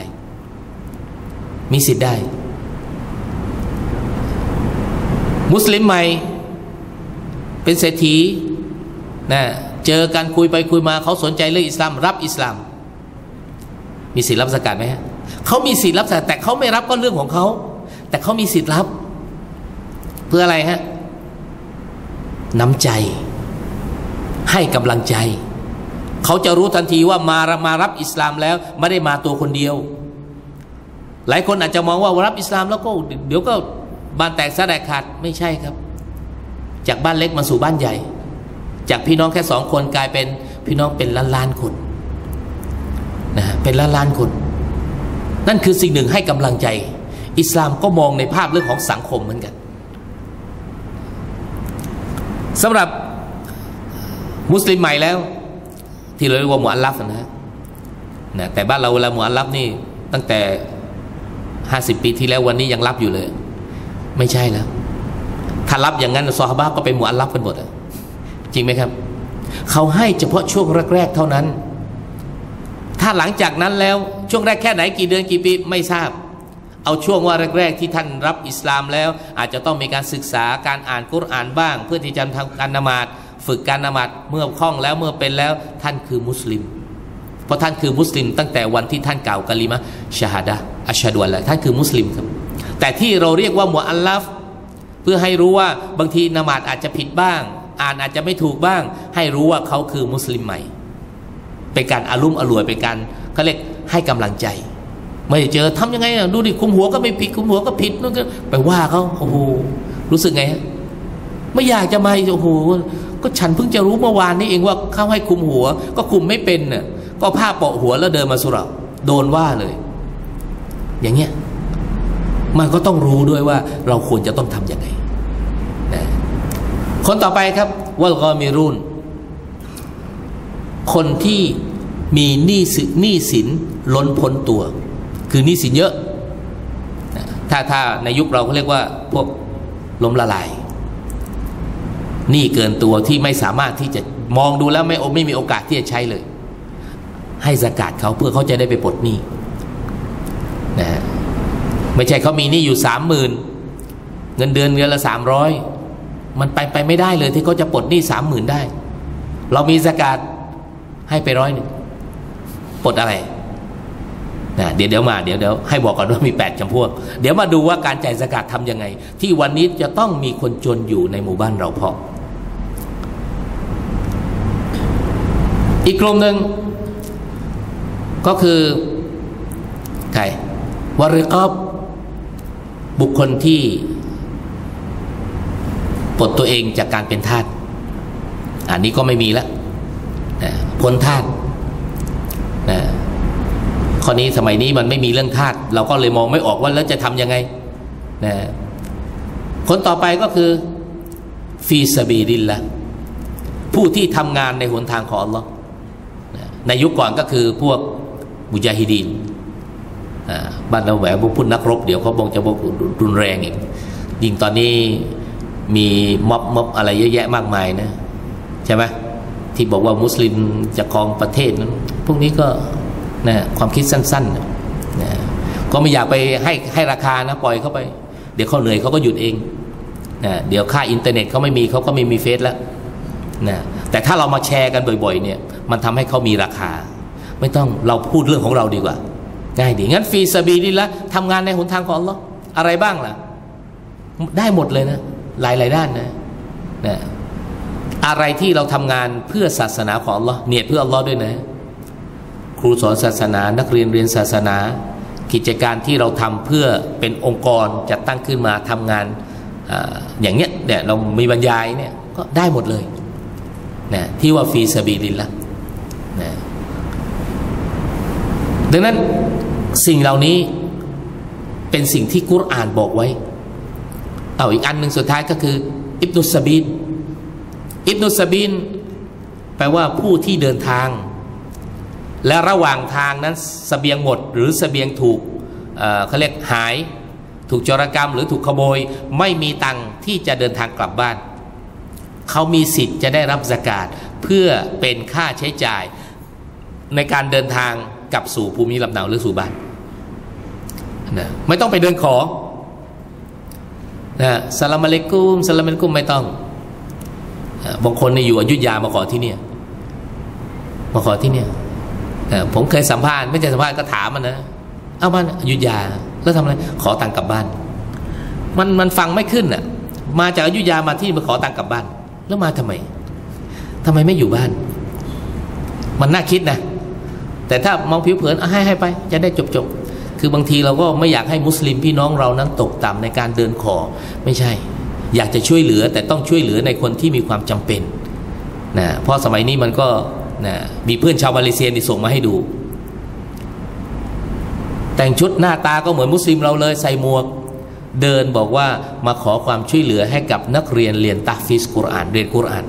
มุสลิมใหม่เป็นเศรษฐีนะเจอกันคุยไปคุยมาเขาสนใจเรื่องอิสลามรับอิสลามมีสิทธิ์รับซะกาตไหมฮะเขามีสิทธิ์รับซะกาตแต่เขาไม่รับก็เรื่องของเขาแต่เขามีสิทธิ์รับเพื่ออะไรฮะน้ำใจให้กำลังใจเขาจะรู้ทันทีว่ามารับอิสลามแล้วไม่ได้มาตัวคนเดียวหลายคนอาจจะมองว่ารับอิสลามแล้วก็เดี๋ยวก็บ้านแตกสลายขาดไม่ใช่ครับจากบ้านเล็กมาสู่บ้านใหญ่จากพี่น้องแค่2 คนกลายเป็นพี่น้องเป็นล้านคนนะเป็นล้านคนนั่นคือสิ่งหนึ่งให้กำลังใจอิสลามก็มองในภาพเรื่องของสังคมเหมือนกันสำหรับมุสลิมใหม่แล้วที่เราเรียกว่ามุอัลลัฟนะแต่บ้านเราเวลามุอัลลัฟนี่ตั้งแต่50 ปีที่แล้ววันนี้ยังรับอยู่เลยไม่ใช่แล้วถ้ารับอย่างนั้นซอฮาบะห์ก็เป็นมุอัลลัฟกันหมดจริงไหมครับเขาให้เฉพาะช่วงแรกๆเท่านั้นถ้าหลังจากนั้นแล้วช่วงแรกแค่ไหนกี่เดือนกี่ปีไม่ทราบเอาช่วงว่าแรกๆที่ท่านรับอิสลามแล้วอาจจะต้องมีการศึกษาการอ่านกุรอานบ้างเพื่อที่จะทำการละหมาดฝึกการละหมาดเมื่อคล่องแล้วเมื่อเป็นแล้วท่านคือมุสลิมเพราะท่านคือมุสลิมตั้งแต่วันที่ท่านกล่าวกะลิมะชะฮาดะห์อัชฮะดุอัลลาท่านคือมุสลิมครับแต่ที่เราเรียกว่ามุอัลลัฟเพื่อให้รู้ว่าบางทีละหมาดอาจจะผิดบ้างอ่านอาจจะไม่ถูกบ้างให้รู้ว่าเขาคือมุสลิมใหม่เป็นการอารุ่มอร่วยเป็นการเขาเรียกให้กำลังใจไม่เจอทำยังไงดูดิคุมหัวก็ไม่ผิดคุมหัวก็ผิดนู่นก็ไปว่าเขาโอ้โหรู้สึกไงฮะไม่อยากจะมาโอ้โหก็ฉันเพิ่งจะรู้เมื่อวานนี้เองว่าเขาให้คุมหัวก็คุมไม่เป็นน่ะก็ผ้าเปาะหัวแล้วเดินมาสุเราโดนว่าเลยอย่างเงี้ยมันก็ต้องรู้ด้วยว่าเราควรจะต้องทำยังไงนะคนต่อไปครับวัลกอมิรุนคนที่มีหนี้สินล้นพ้นตัวคือหนี้สินเยอะถ้าในยุคเราเขาเรียกว่าพวกล้มละลายหนี้เกินตัวที่ไม่สามารถที่จะมองดูแล้วไม่มีโอกาสที่จะใช้เลยให้ซะกาตเขาเพื่อเขาจะได้ไปปลดหนี้นะฮะไม่ใช่เขามีหนี้อยู่30,000เงินเดือนละ300มันไปไม่ได้เลยที่เขาจะปลดหนี้30,000ได้เรามีซะกาตให้ไป100ปลดอะไรนะเดี๋ยวให้บอกก่อนว่ามี8จำพวกเดี๋ยวมาดูว่าการจ่ายซะกาตทำยังไงที่วันนี้จะต้องมีคนจนอยู่ในหมู่บ้านเราเพาะอีกกลุ่มหนึ่งก็คือใครวาริกอบบุคคลที่ปลดตัวเองจากการเป็นทาสอันนี้ก็ไม่มีแล้วพ้นทาสข้อนี้สมัยนี้มันไม่มีเรื่องทาสเราก็เลยมองไม่ออกว่าแล้วจะทำยังไงคนต่อไปก็คือฟีซาบีดิลละผู้ที่ทำงานในหนทางของอัลลอฮ์ในยุคก่อนก็คือพวกมุญาฮิดีนบ้านเราแหวะพูดนักรบเดี๋ยวเขาบอกจะบอกรุนแรงอีกยิ่งตอนนี้มีม็อบอะไรเยอะแยะมากมายนะใช่ไหมที่บอกว่ามุสลิมจะครองประเทศนั้นพวกนี้ก็นะความคิดสั้นๆนะก็ไม่อยากไปให้ราคานะปล่อยเขาไปเดี๋ยวเขาเหนื่อยเขาก็หยุดเองนะเดี๋ยวค่าอินเทอร์เน็ตเขาไม่มีเขาก็ไม่มีเฟซแล้วนะแต่ถ้าเรามาแชร์กันบ่อยๆเนี่ยมันทำให้เขามีราคาไม่ต้องเราพูดเรื่องของเราดีกว่าง่ายดีงั้นฟีซาบีลิลละห์ทำงานในหนทางของอัลลอฮ์อะไรบ้างล่ะได้หมดเลยนะหลายด้านนะอะไรที่เราทำงานเพื่อศาสนาของอัลลอฮ์เนียดเพื่ออัลลอฮ์ด้วยนะครูสอนศาสนานักเรียนเรียนศาสนากิจการที่เราทำเพื่อเป็นองค์กรจัดตั้งขึ้นมาทำงานอย่างเนี้ยเนี่ยเรามีบรรยายเนี่ยก็ได้หมดเลยนะที่ว่าฟีซาบีลิลละห์นะดังนั้นสิ่งเหล่านี้เป็นสิ่งที่กุรอานบอกไว้เอาอีกอันหนึ่งสุดท้ายก็คืออิบนุสซาบีนอิบนุสซาบีนแปลว่าผู้ที่เดินทางและระหว่างทางนั้นเสบียงหมดหรือเสบียงถูกเขาเรียกหายถูกโจรกรรมหรือถูกขโมยไม่มีตังค์ที่จะเดินทางกลับบ้านเขามีสิทธิ์จะได้รับซะกาตเพื่อเป็นค่าใช้จ่ายในการเดินทางกลับสู่ภูมิลำเนาหรือสู่บ้านนะไม่ต้องไปเดินขอนะสลามอะลัยกุมสลามอะลัยกุมไม่ต้องบางคนนี่อยู่อยุธยามาขอที่เนี่ยผมเคยสัมภาษณ์ไม่ใช่สัมภาษณ์ก็ถามมันนะเอาบ้านอยุธยาแล้วทำอะไรขอตังค์กลับบ้านมันฟังไม่ขึ้นอ่ะมาจากอยุธยามาที่มาขอตังค์กลับบ้านแล้วมาทำไมไม่อยู่บ้านมันน่าคิดนะแต่ถ้ามองผิวเผินให้ไปจะได้จบคือบางทีเราก็ไม่อยากให้มุสลิมพี่น้องเรานั้นตกต่ำในการเดินขอไม่ใช่อยากจะช่วยเหลือแต่ต้องช่วยเหลือในคนที่มีความจำเป็นนะเพราะสมัยนี้มันก็นะมีเพื่อนชาวมาเลเซียที่ส่งมาให้ดูแต่งชุดหน้าตาก็เหมือนมุสลิมเราเลยใส่หมวกเดินบอกว่ามาขอความช่วยเหลือให้กับนักเรียนเรียนตัฟฟิซกุรอานเรียนกุรอาน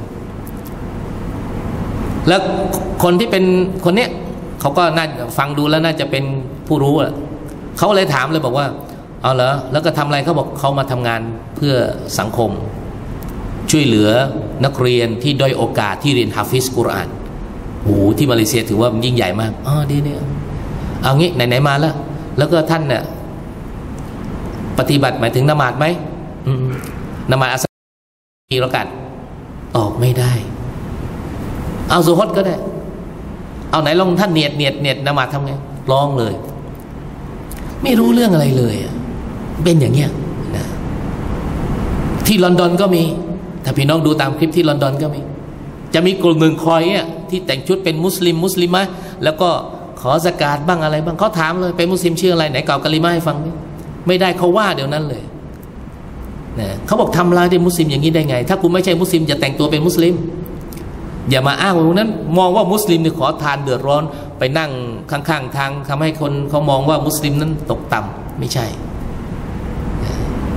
แล้วคนที่เป็นคนเนี้ยเขาก็น่าฟังดูแล้วน่าจะเป็นผู้รู้อ่ะเขาเลยถามเลยบอกว่าเอาเหรอแล้วก็ทำอะไรเขาบอกเขามาทำงานเพื่อสังคมช่วยเหลือนักเรียนที่ด้อยโอกาสที่เรียนฮาฟิซกุรอานโอ้ที่มาเลเซียถือว่ามันยิ่งใหญ่มากดีเนี่ยเอางี้ไหนมาแล้วก็ท่านเนี่ยปฏิบัติหมายถึงนมาดไหมนมาดอัสรีแล้วกันตอบไม่ได้เอาซุฮรก็ได้เอาไหนลองท่านเนียดนมาดทำไงร้องเลยไม่รู้เรื่องอะไรเลยเป็นอย่างเงี้ยนะที่ลอนดอนก็มีถ้าพี่น้องดูตามคลิปที่ลอนดอนก็มีจะมีกลุ่มหนึ่งคอยเนี่ยที่แต่งชุดเป็นมุสลิมะแล้วก็ขอซะกาตบ้างอะไรบ้างเขาถามเลยเป็นมุสลิมชื่ออะไรไหนกล่าวกะลิมาให้ฟังไม่ได้เขาว่าเดี๋ยวนั้นเลยนะเขาบอกทำลายได้มุสลิมอย่างนี้ได้ไงถ้าคุณไม่ใช่มุสลิมอย่าแต่งตัวเป็นมุสลิมอย่ามาอ้างว่านั้นมองว่ามุสลิมเนี่ยขอทานเดือดร้อนไปนั่งข้างๆทางทำให้คนเขามองว่ามุสลิมนั้นตกต่ำไม่ใช่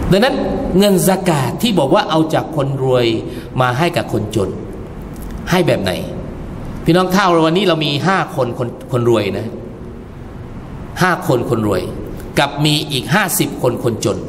ดังนั้นเงินซะกาตที่บอกว่าเอาจากคนรวยมาให้กับคนจนให้แบบไหนพี่น้องเท่าวันนี้เรามี5 คนรวยนะ5 คนรวยกับมีอีก50 คนจน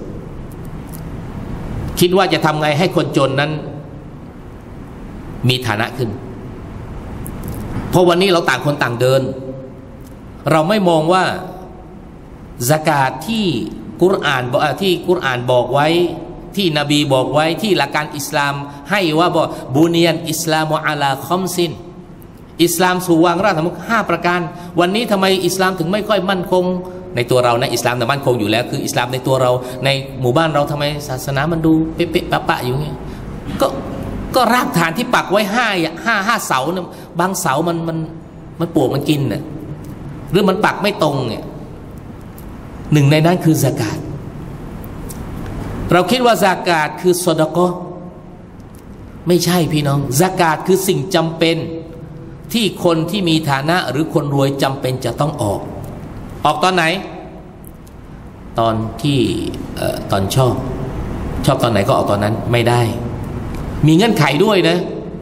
คิดว่าจะทำไงให้คนจนนั้นมีฐานะขึ้นเพราะวันนี้เราต่างคนต่างเดินเราไม่มองว่าซะกาตที่กุรอานบอกไว้ที่นบีบอกไว้ที่หลักการอิสลามให้ว่าบอกบุนียันอิสลามุอะลาคอมซินอิสลามสู่วางรากฐาน5 ประการวันนี้ทำไมอิสลามถึงไม่ค่อยมั่นคงในตัวเรานะอิสลามแต่มั่นคงอยู่แล้วคืออิสลามในตัวเราในหมู่บ้านเราทำไมศาสนามันดูเป๊ะๆปะๆอยู่เงี้ยก็รากฐานที่ปักไว้5 เสานะบางเสามันปลวกมันกินน่ะหรือมันปักไม่ตรงเนี่ยหนึ่งในนั้นคือซะกาตเราคิดว่าซะกาตคือซอดะกอฮ์ไม่ใช่พี่น้องซะกาตคือสิ่งจำเป็นที่คนที่มีฐานะหรือคนรวยจำเป็นจะต้องออกตอนไหนตอนที่ตอนชอบตอนไหนก็ออกตอนนั้นไม่ได้มีเงื่อนไขด้วยนะ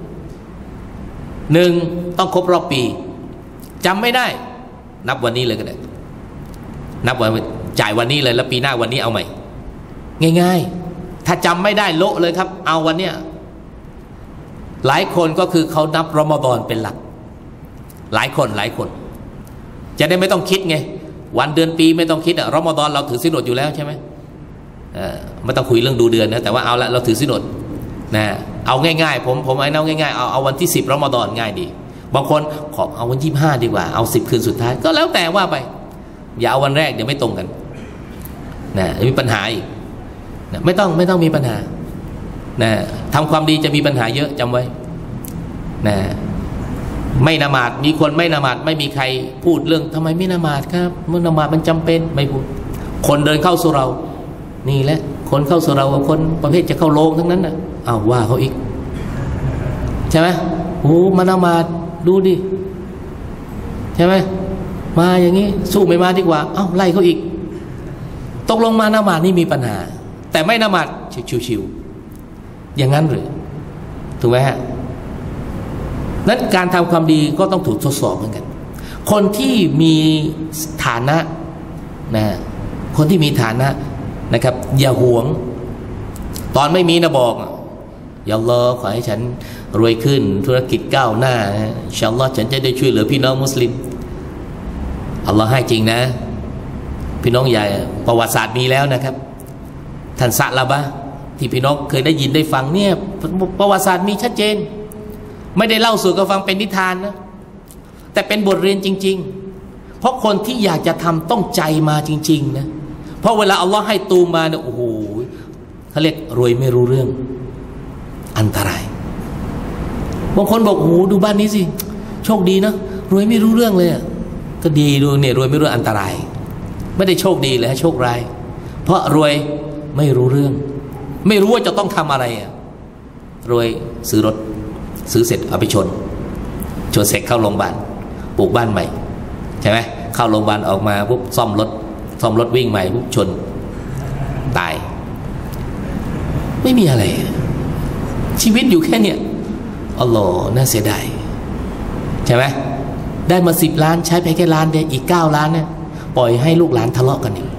1ต้องครบรอบปีจำไม่ได้นับวันนี้เลยก็ได้นับวันจ่ายวันนี้เลยแล้วปีหน้าวันนี้เอาใหม่ง่ายๆถ้าจำไม่ได้โละเลยครับเอาวันเนี้ยหลายคนก็คือเขานับรอมฎอนเป็นหลักหลายคนจะได้ไม่ต้องคิดไงวันเดือนปีไม่ต้องคิดอะรอมฎอนเราถือศีลอดอยู่แล้วใช่ไหมไม่ต้องคุยเรื่องดูเดือนนะแต่ว่าเอาละเราถือศีลอดนะเอาง่ายๆผมเอาง่ายๆเอาวันที่10รอมฎอนง่ายดีบางคนขอเอาวัน25ดีกว่าเอา10 คืนสุดท้ายก็แล้วแต่ว่าไปอย่าเอาวันแรกเดี๋ยวไม่ตรงกันนะมีปัญหาอีกนะไม่ต้องมีปัญหานะทำความดีจะมีปัญหาเยอะจำไว้นะไม่ละหมาดมีคนไม่ละหมาดไม่มีใครพูดเรื่องทำไมไม่ละหมาดครับเมื่อละหมาดมันจำเป็นไม่พูดคนเดินเข้าสู่เรานี่แหละคนเข้าสู่เราคนประเภทจะเข้าโรงทั้งนั้นนะเอาว่าเขาอีกใช่ไหมโอ้มาละหมาดดูดิใช่ไหมมาอย่างนี้สู้ไม่มาดีกว่าเอ้าไล่เขาอีกตกลงมาละหมาดนี่มีปัญหาแต่ไม่ละหมาดชิวๆอย่างนั้นหรือถูกไหมฮะนั้นการทำความดีก็ต้องถูกทดสอบเหมือนกันคนที่มีฐานะนะคนที่มีฐานะนะครับอย่าหวงตอนไม่มีนะบอกอย่าอัลลอฮ์ขอให้ฉันรวยขึ้นธุรกิจก้าวหน้าอินชาอัลลอฮ์ฉันจะได้ช่วยเหลือพี่น้องมุสลิมอัลลอฮ์ให้จริงนะพี่น้องใหญ่ประวัติศาสตร์มีแล้วนะครับท่านซะละบะที่พี่น้องเคยได้ยินได้ฟังเนี่ยประวัติศาสตร์มีชัดเจนไม่ได้เล่าสู่กันฟังเป็นนิทานนะแต่เป็นบทเรียนจริงๆเพราะคนที่อยากจะทำต้องใจมาจริงๆนะเพราะเวลาอัลลอฮ์ให้ตูมาเนี่ยโอ้โหเขาเรียกรวยไม่รู้เรื่องอันตรายบางคนบอกโอ้โหดูบ้านนี้สิโชคดีนะรวยไม่รู้เรื่องเลยก็ดีดูเนี่ยรวยไม่รู้อันตรายไม่ได้โชคดีเลยโชคร้ายเพราะรวยไม่รู้เรื่องไม่รู้ว่าจะต้องทำอะไรรวยซื้อรถซื้อเสร็จเอาไปชนเสร็จเข้าโรงพยาบาลปลูกบ้านใหม่ใช่ไหมเข้าโรงพยาบาลออกมาปุ๊บซ่อมรถวิ่งใหม่ปุ๊บชนตายไม่มีอะไรชีวิตอยู่แค่เนี้ยอัลลอฮ์น่าเสียดายใช่ไหมได้มา10 ล้านใช้ไปแค่ล้านเดียวอีก9 ล้านเนี่ยปล่อยให้ลูกหลานทะเลาะกันอีก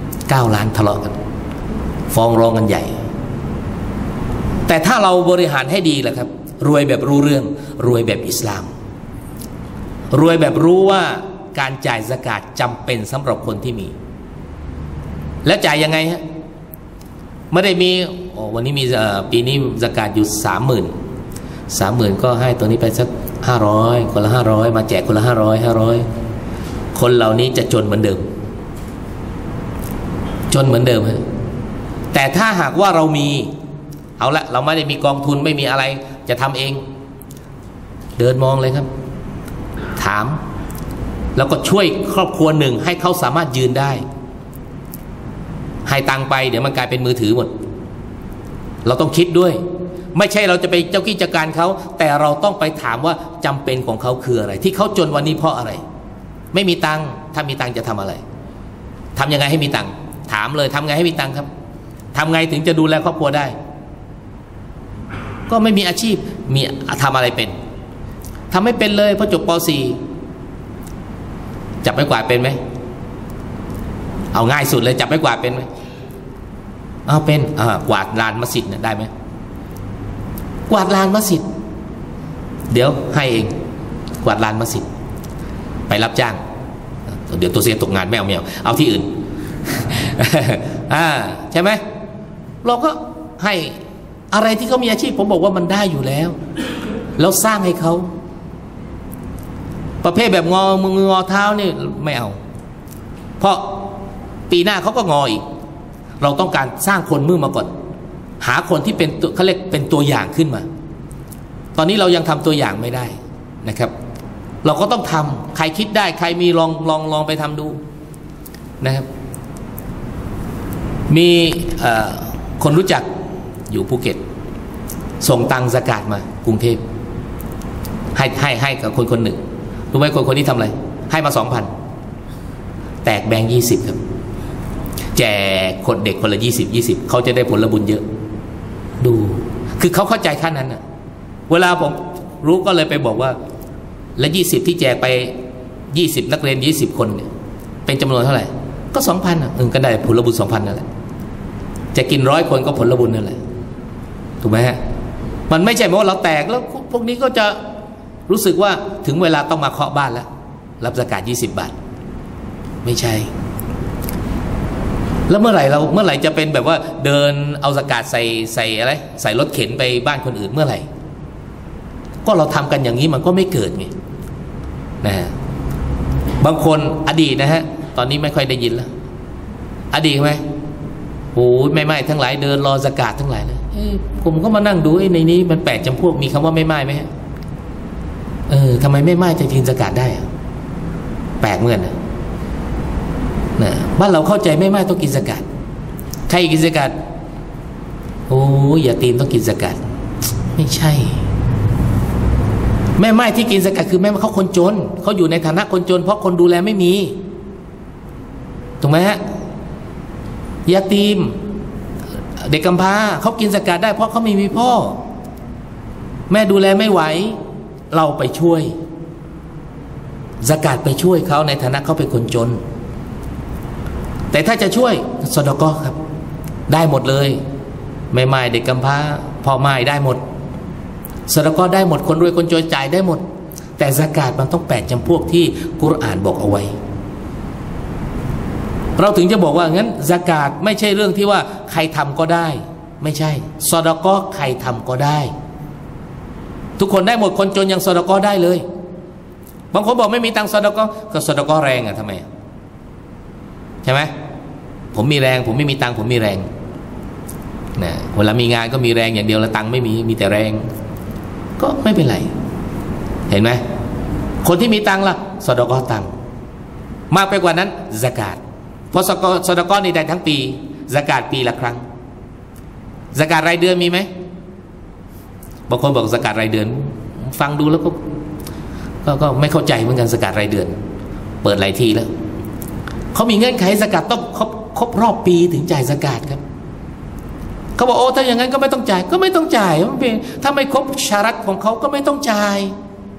9 ล้านทะเลาะกันฟ้องร้องกันใหญ่แต่ถ้าเราบริหารให้ดีล่ะครับรวยแบบรู้เรื่องรวยแบบอิสลามรวยแบบรู้ว่าการจ่ายซะกาตจำเป็นสำหรับคนที่มีแล้วจ่ายยังไงฮะไม่ได้มีวันนี้มีปีนี้ซะกาตอยู่30,000ก็ให้ตัวนี้ไปสัก500คนละ500มาแจกคนละ500คนเหล่านี้จะจนเหมือนเดิมฮะแต่ถ้าหากว่าเรามีเอาละเราไม่ได้มีกองทุนไม่มีอะไรจะทำเองเดินมองเลยครับถามแล้วก็ช่วยครอบครัวหนึ่งให้เขาสามารถยืนได้ให้ตังไปเดี๋ยวมันกลายเป็นมือถือหมดเราต้องคิดด้วยไม่ใช่เราจะไปเจ้ากี้จัดการเขาแต่เราต้องไปถามว่าจำเป็นของเขาคืออะไรที่เขาจนวันนี้เพราะอะไรไม่มีตังถ้ามีตังจะทำอะไรทำยังไงให้มีตังถามเลยทำไงให้มีตังครับทำไงถึงจะดูแลครอบครัวได้ก็ไม่มีอาชีพมีทำอะไรเป็นทำไม่เป็นเลยพอจบป .4 จับไม้กวาดเป็นไหมเอาง่ายสุดเลยจับไม้กวาดเป็นไหมเอาเป็นกวาดลานมัสยิดเนี่ยได้ไหมกวาดลานมัสยิดเดี๋ยวให้เองกวาดลานมัสยิดไปรับจ้างเดี๋ยวตัวเสียตกงานไม่เอาที่อื่น ใช่ไหมเราก็ให้อะไรที่เขามีอาชีพผมบอกว่ามันได้อยู่แล้วแล้วสร้างให้เขาประเภทแบบงอมืองอเท้านี่ไม่เอาเพราะปีหน้าเขาก็งออีกเราต้องการสร้างคนมือมาก่อนหาคนที่เป็นเขาเรียกเป็นตัวอย่างขึ้นมาตอนนี้เรายังทำตัวอย่างไม่ได้นะครับเราก็ต้องทำใครคิดได้ใครมีลองไปทำดูนะครับมีคนรู้จักอยู่ภูเก็ตส่งตังค์ซะกาตมากรุงเทพให้กับคนหนึ่งรู้ไหมคนนี้ทำอะไรให้มา 2,000 แตกแบงค์20ครับแจกคนเด็กคนละ20เขาจะได้ผลบุญเยอะดูคือเขาเข้าใจขั้นนั้นน่ะเวลาผมรู้ก็เลยไปบอกว่าและ20ที่แจกไป20นักเรียน20คนเนี่ยเป็นจำนวนเท่าไหร่ก็ 2,000 ก็ได้ผลบุญ 2,000 นั่นแหละจะกิน100 คนก็ผลบุญนั่นแหละถูกไหมฮะมันไม่ใช่ว่าเราแตกแล้วพวกนี้ก็จะรู้สึกว่าถึงเวลาต้องมาเคาะบ้านแล้วรับซะกาต20 บาทไม่ใช่แล้วเมื่อไหร่จะเป็นแบบว่าเดินเอาซะกาตใส่อะไรใส่รถเข็นไปบ้านคนอื่นเมื่อไหร่ก็เราทำกันอย่างนี้มันก็ไม่เกิดไงนะฮะบางคนอดีตนะฮะตอนนี้ไม่ค่อยได้ยินแล้วอดีตไหมโอ้ยไม่ทั้งหลายเดินรอซะกาตทั้งหลายเลยผมก็มานั่งดูในนี้มัน8 จำพวกมีคำว่าไม่ไหมฮะทำไมไม่จะกินซะกาตได้แปลกเหมือนกันนะบ้านเราเข้าใจไม่ต้องกินซะกาตใครกินซะกาตโอ้ยอย่าตีนต้องกินซะกาตไม่ใช่แม่ไม้ที่กินซะกาตคือแม่เขาคนจนเขาอยู่ในฐานะคนจนเพราะคนดูแลไม่มีถูกไหมฮะยาตีมเด็กกำพร้าเขากินซะกาตได้เพราะเขาไม่มีพ่อแม่ดูแลไม่ไหวเราไปช่วยซะกาตไปช่วยเขาในฐานะเขาเป็นคนจนแต่ถ้าจะช่วยซอดาเกาะห์ครับได้หมดเลยแม่ไม้เด็กกำพร้าพ่อไม้ได้หมดซอดาเกาะห์ได้หมดคนรวยคนจนจ่ายได้หมดแต่ซะกาตมันต้อง8 จำพวกที่กุรอานบอกเอาไว้เราถึงจะบอกว่างั้นซะกาตไม่ใช่เรื่องที่ว่าใครทำก็ได้ไม่ใช่ซอดาเกาะห์ใครทำก็ได้ทุกคนได้หมดคนจนยังซอดาเกาะห์ได้เลยบางคนบอกไม่มีตังค์ซอดาเกาะห์ก็ซอดาเกาะห์แรงทำไมใช่ไหมผมมีแรงผมไม่มีตังค์ผมมีแรงนะเวลามีงานก็มีแรงอย่างเดียวแล้วตังค์ไม่มีแต่แรงก็ไม่เป็นไรเห็นไหมคนที่มีตังค์ล่ะซอดาเกาะห์ตังค์มากไปกว่านั้นซะกาตเพราะซอดาเกาะห์นี่ได้ทั้งปีซะกาตปีละครั้งซะกาตรายเดือนมีไหมบางคนบอกซะกาตรายเดือนฟังดูแล้วก็ไม่เข้าใจเหมือนกันซะกาตรายเดือนเปิดหลายทีแล้วเขามีเงื่อนไขซะกาตต้องครบรอบปีถึงจ่ายซะกาตครับเขาบอกโอ้ถ้าอย่างนั้นก็ไม่ต้องจ่ายก็ไม่ต้องจ่ายถ้าไม่ครบชารัตของเขาก็ไม่ต้องจ่าย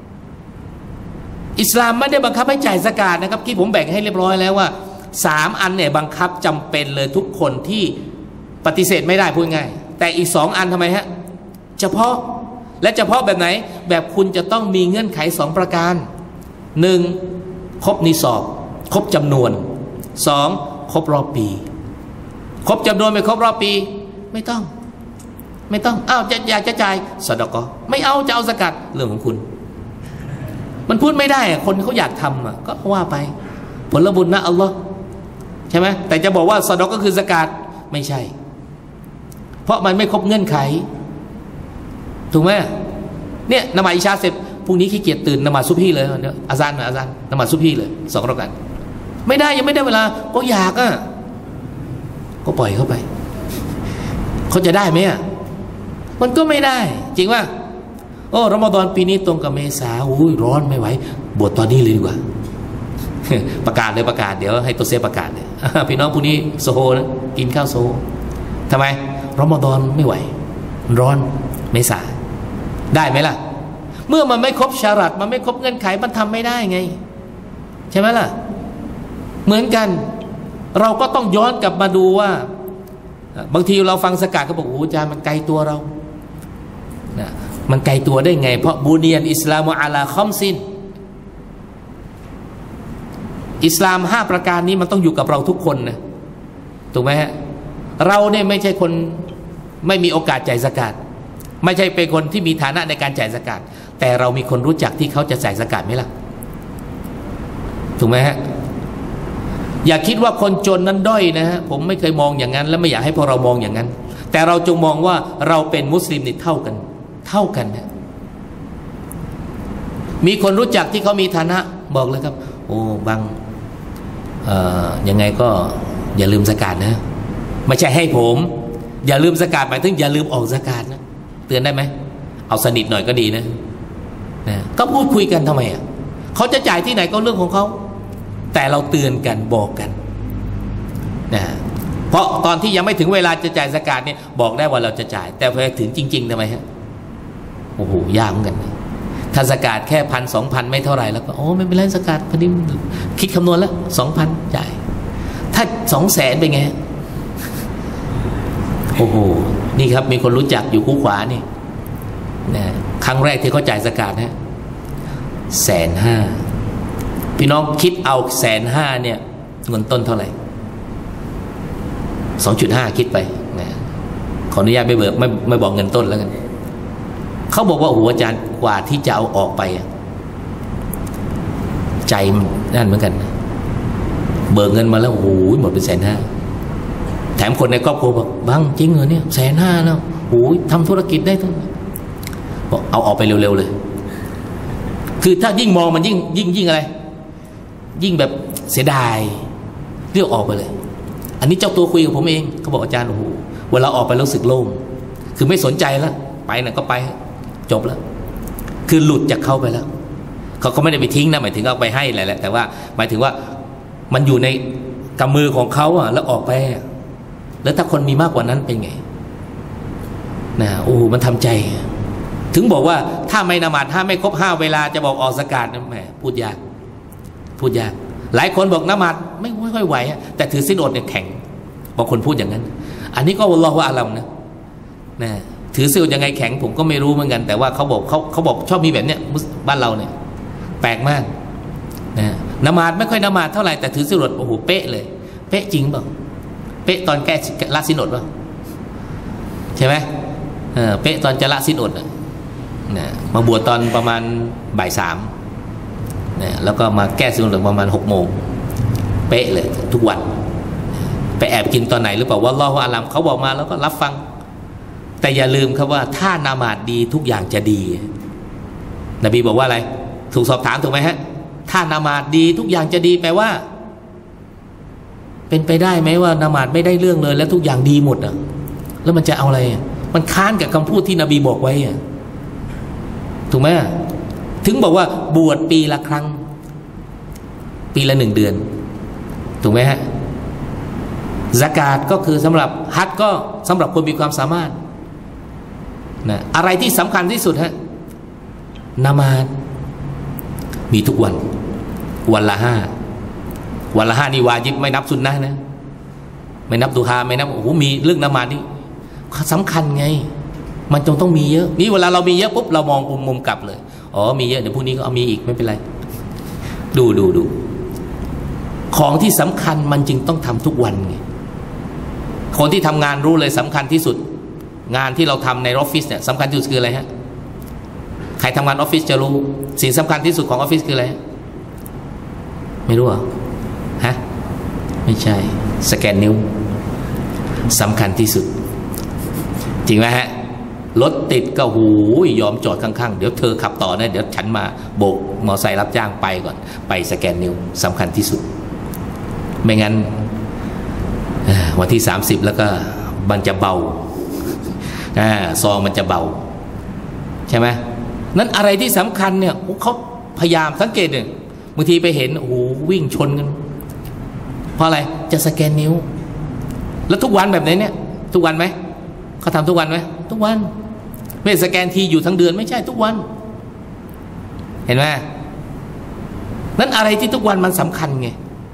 อิสลามไม่ได้บังคับให้จ่ายซะกาตนะครับที่ผมแบ่งให้เรียบร้อยแล้วว่า3 อันเนี่ยบังคับจำเป็นเลยทุกคนที่ปฏิเสธไม่ได้พูดง่ายแต่อีก2 อันทำไมฮะเฉพาะและเฉพาะแบบไหนแบบคุณจะต้องมีเงื่อนไข2 ประการ 1. ครบนิศอบครบจำนวน 2. ครบรอบปีครบจำนวนไม่ครบรอบปีไม่ต้องอ้าวอยากจะจ่ายซอดาเกาะห์ไม่เอาจะเอาซะกาตเรื่องของคุณมันพูดไม่ได้คนเขาอยากทำก็ว่าไปผลบุญนะอัลลอฮ์ใช่ไหมแต่จะบอกว่าซอดาเกาะห์คือซะกาตไม่ใช่เพราะมันไม่ครบเงื่อนไขถูกไหมเนี่ยนมาอิชาเสร็จพรุ่งนี้ขี้เกียจตื่นนมาซุบฮีเลยอาซานนมาซุบฮีเลย2 รอกาตไม่ได้ยังไม่ได้เวลาก็อยากก็ปล่อยเข้าไปเขาจะได้ไหมมันก็ไม่ได้จริงว่าโอ้รอมฎอนปีนี้ตรงกับเมษาอุ้ยร้อนไม่ไหวบวชตอนนี้เลยดีกว่า ประกาศเดี๋ยวให้ตัวเซฟประกาศเลยพี่น้องพรุ่งนี้โซโฮนะกินข้าวโซทำไมรอมฎอนไม่ไหวร้อนเมษาได้ไหมล่ะเมื่อมันไม่ครบชารัตมันไม่ครบเงื่อนไขมันทำไม่ได้ไงใช่ไหมล่ะเหมือนกันเราก็ต้องย้อนกลับมาดูว่าบางทีเราฟังสกาดก็บอกโอ้อาจารย์มันไกลตัวเรานะมันไกลตัวได้ไงเพราะบูเนียนอิสลามอะลาคอมซินอิสลาม5ประการนี้มันต้องอยู่กับเราทุกคนนะถูกไหมฮะเราเนี่ยไม่ใช่คนไม่มีโอกาสจ่ายซะกาตไม่ใช่เป็นคนที่มีฐานะในการจ่ายซะกาตแต่เรามีคนรู้จักที่เขาจะจ่ายซะกาตไหมล่ะถูกไหมฮะอย่าคิดว่าคนจนนั้นด้อยนะฮะผมไม่เคยมองอย่างนั้นและไม่อยากให้พวกเรามองอย่างนั้นแต่เราจงมองว่าเราเป็นมุสลิมนี่เท่ากันนะมีคนรู้จักที่เขามีฐานะบอกเลยครับโอ้บางยังไงก็อย่าลืมซะกาตนะไม่ใช่ให้ผมอย่าลืมซะกาตหมายถึงอย่าลืมออกซะกาตนะเตือนได้ไหมเอาสนิทหน่อยก็ดีนะก็พูดคุยกันทำไมอ่ะเขาจะจ่ายที่ไหนก็เรื่องของเขาแต่เราเตือนกันบอกกันนะเพราะตอนที่ยังไม่ถึงเวลาจะจ่ายซะกาตเนี่ยบอกได้ว่าเราจะจ่ายแต่พอถึงจริงๆทำไมฮะโอ้โหยากเหมือนกันถ้าซะกาตแค่1,000-2,000ไม่เท่าไหร่แล้วก็โอ้ไม่เป็นไรซะกาตพอดีคิดคำนวณแล้ว2,000จ่ายถ้า200,000เป็นไงโอ้โหนี่ครับมีคนรู้จักอยู่คู่ขวานี่นะครั้งแรกที่เขาจ่ายซะกาตนะ150,000พี่น้องคิดเอา150,000เนี่ยเงินต้นเท่าไหร่ 2.5 คิดไปนะขออนุญาตไม่บอกเงินต้นแล้วกันเขาบอกว่าโอ้โหอาจารย์กว่าที่จะเอาออกไปใจนั่นเหมือนกันเบิกเงินมาแล้วโอ้โหหมดเป็น150,000แถมคนในครอบครัวบอกบังจริงเหรอเนี่ย150,000แล้วโอ้ยทำธุรกิจได้ทั้งบอกเอาออกไปเร็วๆเลยคือถ้ายิ่งมองมันยิ่งอะไรยิ่งแบบเสียดายเรียกออกไปเลยอันนี้เจ้าตัวคุยกับผมเองเขาบอกอาจารย์โอ้โหเวลาออกไปรู้สึกโล่งคือไม่สนใจแล้วไปไหนก็ไปจบแล้วคือหลุดจากเขาไปแล้วเขาไม่ได้ไปทิ้งนะหมายถึงเอาไปให้อะไรแหละแต่ว่าหมายถึงว่ามันอยู่ในกำมือของเขาอ่ะแล้วออกไปแล้วถ้าคนมีมากกว่านั้นเป็นไงนะโอ้มันทำใจถึงบอกว่าถ้าไม่นมาดถ้าไม่ครบ5เวลาจะบอกออกซะกาตแหมพูดยากหลายคนบอกนมาดไม่ค่อยไหวแต่ถือศีลอดเนี่ยแข็งบางคนพูดอย่างนั้นอันนี้ก็วัลลอฮุอาลัมนะถือศีลอดยังไงแข็งผมก็ไม่รู้เหมือนกันแต่ว่าเขาบอกชอบมีแบบเนี้ยบ้านเราเนี่ยแปลกมากนมาดไม่ค่อยนมาดเท่าไหร่แต่ถือศีลอดโอ้โหเป๊ะเลยเป๊ะจริงเปล่าเป๊ะตอนแก้ละศีลอดเปล่าใช่ไหมเป๊ะตอนจะละศีลอดมาบวชตอนประมาณบ่าย3แล้วก็มาแก้ศีลอดประมาณ6 โมงเป๊ะเลยทุกวันไปแอบกินตอนไหนหรือเปล่าวัลลอฮุอาลัมเขาบอกมาแล้วก็รับฟังแต่อย่าลืมครับว่าถ้านามาดดีทุกอย่างจะดีนบีบอกว่าอะไรถูกสอบถามถูกไหมฮะถ้านามาดดีทุกอย่างจะดีแปลว่าเป็นไปได้ไหมว่านามาดไม่ได้เรื่องเลยแล้วทุกอย่างดีหมดอ่ะแล้วมันจะเอาอะไรมันค้านกับคำพูดที่นบีบอกไว้อ่ะถูกไหมถึงบอกว่าบวชปีละครั้งปีละ1 เดือนถูกไหมฮะซะกาตก็คือสำหรับฮัจญ์ก็สำหรับคนมีความสามารถนะอะไรที่สำคัญที่สุดฮะนามาดมีทุกวันวันละ5นี่วาญิบไม่นับซุนนะห์นะไม่นับดุฮาไม่นับโอ้โหมีเรื่องนามาดนี่สำคัญไงมันจงต้องมีเยอะนี่เวลาเรามีเยอะปุ๊บเรามองมุมกลับเลยอ๋อมีเยอะเดี๋ยวพรุ่งนี้ก็เอามีอีกไม่เป็นไรดูของที่สำคัญมันจึงต้องทำทุกวันไงคนที่ทำงานรู้เลยสำคัญที่สุดงานที่เราทำในออฟฟิศเนี่ยสำคัญที่สุดคืออะไรฮะใครทำงานออฟฟิศจะรู้สิ่งสำคัญที่สุดของออฟฟิศคืออะไรไม่รู้เหรอฮะไม่ใช่สแกนนิ้วสำคัญที่สุดจริงไหมฮะรถติดก็หูยอมจอดข้างๆเดี๋ยวเธอขับต่อนะเดี๋ยวฉันมาโบกมอไซค์รับจ้างไปก่อนไปสแกนนิ้วสำคัญที่สุดไม่งั้นวันที่30แล้วก็มันจะเบาซองมันจะเบาใช่ไหมนั้นอะไรที่สำคัญเนี่ยเขาพยายามสังเกตเนี่ยบางทีไปเห็นโอ้โหวิ่งชนกันเพราะอะไรจะสแกนนิ้วแล้วทุกวันแบบไหนเนี่ยทุกวันไหมเขาทำทุกวันไหมทุกวันไม่สแกนทีอยู่ทั้งเดือนไม่ใช่ทุกวันเห็นไหมนั้นอะไรที่ทุกวันมันสำคัญไง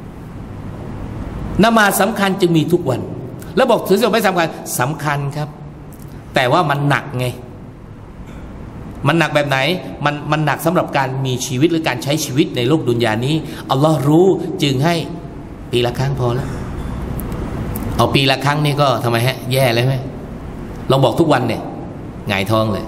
นมาสำคัญจึงมีทุกวันแล้วบอกถือว่าไม่สำคัญสำคัญครับแต่ว่ามันหนักไงมันหนักแบบไหนมันหนักสำหรับการมีชีวิตหรือการใช้ชีวิตในโลกดุนยานี้อัลลอฮ์รู้จึงให้ปีละครั้งพอแล้วเอาปีละครั้งนี่ก็ทำไมฮะแย่เลยไหมลองบอกทุกวันเนี่ยหงายท้องเลย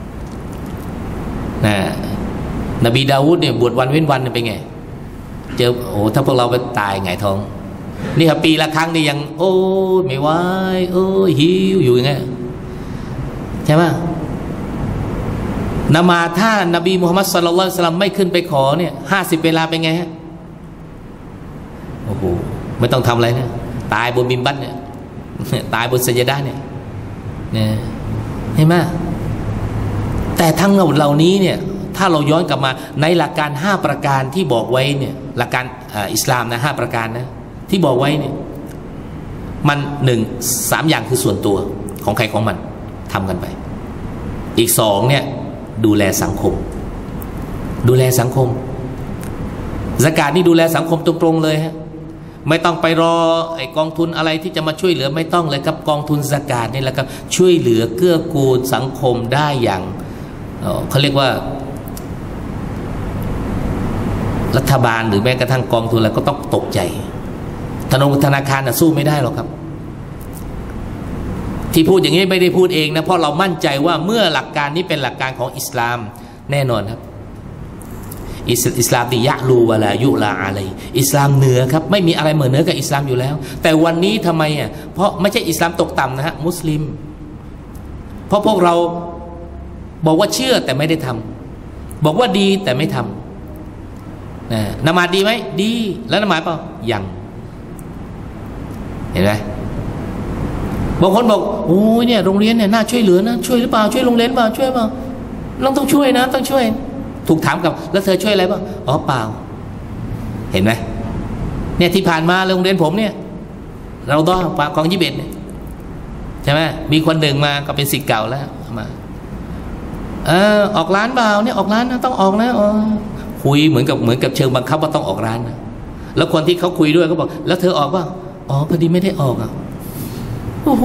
นบีดาวูดเนี่ยบวชวันเว้นวันเป็นไงเจอโอ้ถ้าพวกเราไปตายหงายท้องนี่ครับปีละครั้งนี่ยังโอ้ไม่ไหวหิวอยู่อย่างเงี้ยใช่ไหมนมาถ้านบีมุฮัมมัดศ็อลลัลลอฮุอะลัยฮิวะซัลลัมไม่ขึ้นไปขอเนี่ย50 เวลาเป็นไงฮะโอ้โหไม่ต้องทำอะไรนะตายบนบิมบัตเนี่ยตายบนสัจญะเนี่ยเห็นไหมแต่ทั้งเหล่านี้เนี่ยถ้าเราย้อนกลับมาในหลักการ5 ประการที่บอกไว้เนี่ยหลักการอิสลามนะ5 ประการนะที่บอกไว้เนี่ยมัน3 อย่างคือส่วนตัวของใครของมันทำกันไปอีก2เนี่ยดูแลสังคมดูแลสังคมซะกาตนี่ดูแลสังคมตรงๆเลยฮะไม่ต้องไปรอไอ้กองทุนอะไรที่จะมาช่วยเหลือไม่ต้องเลยครับกองทุนซะกาตนี่แหละครับช่วยเหลือเกื้อกูลสังคมได้อย่างเขาเรียกว่ารัฐบาลหรือแม้กระทั่งกองทุนอะไรก็ต้องตกใจธนาคารสู้ไม่ได้หรอกครับที่พูดอย่างนี้ไม่ได้พูดเองนะเพราะเรามั่นใจว่าเมื่อหลักการนี้เป็นหลักการของอิสลามแน่นอนครับอิสลามที่ยะลูวะลายุลาอะไรอิสลามเหนือครับไม่มีอะไรเหมือนเหนือกับอิสลามอยู่แล้วแต่วันนี้ทำไมอ่ะเพราะไม่ใช่อิสลามตกต่ำนะฮะมุสลิมเพราะพวกเราบอกว่าเชื่อแต่ไม่ได้ทำบอกว่าดีแต่ไม่ทำนมาดดีไหมดีแล้วนมาดเปล่ายังเห็นไหมบางคนบอกโอ้ยเนี่ยโรงเรียนเนี่ยน่าช่วยเหลือนะช่วยหรือเปล่าช่วยโรงเรียนเปล่าช่วยเปล่าต้องช่วยนะต้องช่วยถูกถามกับแล้วเธอช่วยอะไรบ้างอ๋อเปล่าเห็นไหมเนี่ยที่ผ่านมาโรงเรียนผมเนี่ยเราต้องของ21เนี่ยใช่ไหมมีคนหนึ่งมาก็เป็นศิษย์เก่าแล้วมาออกร้านเปล่าเนี่ยออกร้านนะต้องออกนะคุยเหมือนกับเชิงบังคับว่าต้องออกร้านนะแล้วคนที่เขาคุยด้วยก็บอกแล้วเธอออกป่ะอ๋อพอดีไม่ได้ออกอ่ะโอ้โห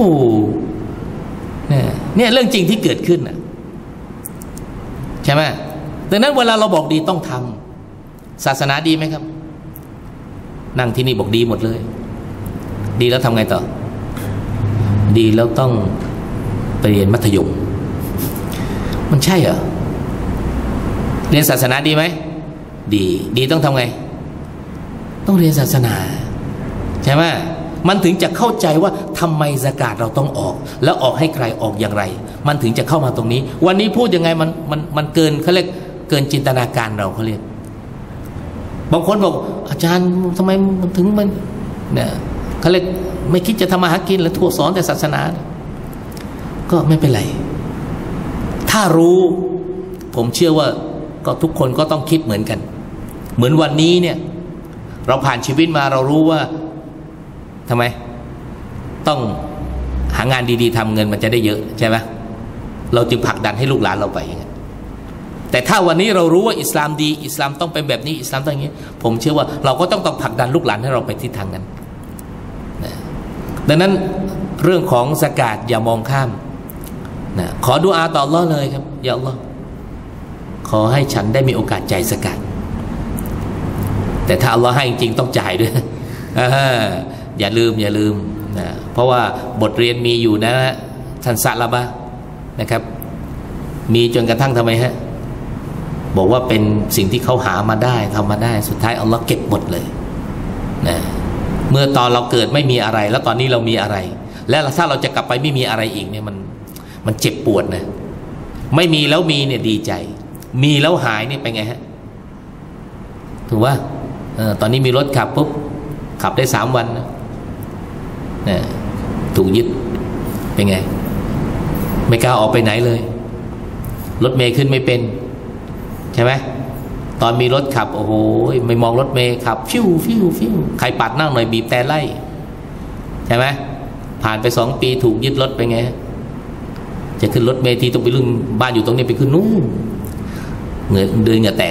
เนี่ยเรื่องจริงที่เกิดขึ้นน่ะใช่ไหมดังนั้นเวลาเราบอกดีต้องทำศาสนาดีไหมครับนั่งที่นี่บอกดีหมดเลยดีแล้วทำไงต่อดีแล้วต้องไปเรียนมัธยมมันใช่เหรอเรียนศาสนาดีไหมดีต้องทำไงต้องเรียนศาสนาใช่ไหมมันถึงจะเข้าใจว่าทำไมซะกาตเราต้องออกแล้วออกให้ใครออกอย่างไรมันถึงจะเข้ามาตรงนี้วันนี้พูดยังไงมันเกินเขาเรียกเกินจินตนาการเราเขาเรียกบางคนบอกอาจารย์ทำไมมันถึงมันเนี่ยเขาเรียกไม่คิดจะทำมาหากินหรือทั่วสอนแต่ศาสนาก็ไม่เป็นไรถ้ารู้ผมเชื่อว่าก็ทุกคนก็ต้องคิดเหมือนกันเหมือนวันนี้เนี่ยเราผ่านชีวิตมาเรารู้ว่าทำไมต้องหางานดีๆทำเงินมันจะได้เยอะใช่ไหมเราจึงผลักดันให้ลูกหลานเราไปอย่างนั้นแต่ถ้าวันนี้เรารู้ว่าอิสลามดีอิสลามต้องเป็นแบบนี้อิสลามต้องอย่างนี้ผมเชื่อว่าเราก็ต้องผลักดันลูกหลานให้เราไปทิศทางนั้นดังนั้นเรื่องของซะกาตอย่ามองข้ามนะขอดุอาต่ออัลเลาะห์เลยครับอย่าอัลเลาะห์ขอให้ฉันได้มีโอกาสจ่ายซะกาตแต่ถ้าอัลเลาะห์ให้จริงๆต้องจ่ายด้วยอย่าลืมนะเพราะว่าบทเรียนมีอยู่นะท่านซะละบะนะครับมีจนกระทั่งทำไมฮะบอกว่าเป็นสิ่งที่เขาหามาได้ทำมาได้สุดท้ายอัลเลาะห์เก็บหมดเลยนะเมื่อตอนเราเกิดไม่มีอะไรแล้วตอนนี้เรามีอะไร และถ้าเราจะกลับไปไม่มีอะไรอีกเนี่ยมันเจ็บปวดนะไม่มีแล้วมีเนี่ยดีใจมีแล้วหายเนี่ยเป็นไงฮะถูกว่าตอนนี้มีรถขับปุ๊บขับได้3 วันนะถูกยึดเป็นไงไม่กล้าออกไปไหนเลยรถเมล์ขึ้นไม่เป็นใช่ไหมตอนมีรถขับโอ้โหไม่มองรถเมล์ขับฟิวใครปัดหน้าหน่อยบีบแต่ไล่ใช่ไหมผ่านไป2 ปีถูกยึดรถไปไงจะขึ้นรถเมล์ทีต้องไปรุ่นบ้านอยู่ตรงนี้ไปขึ้นนู้นเหงื่อแตก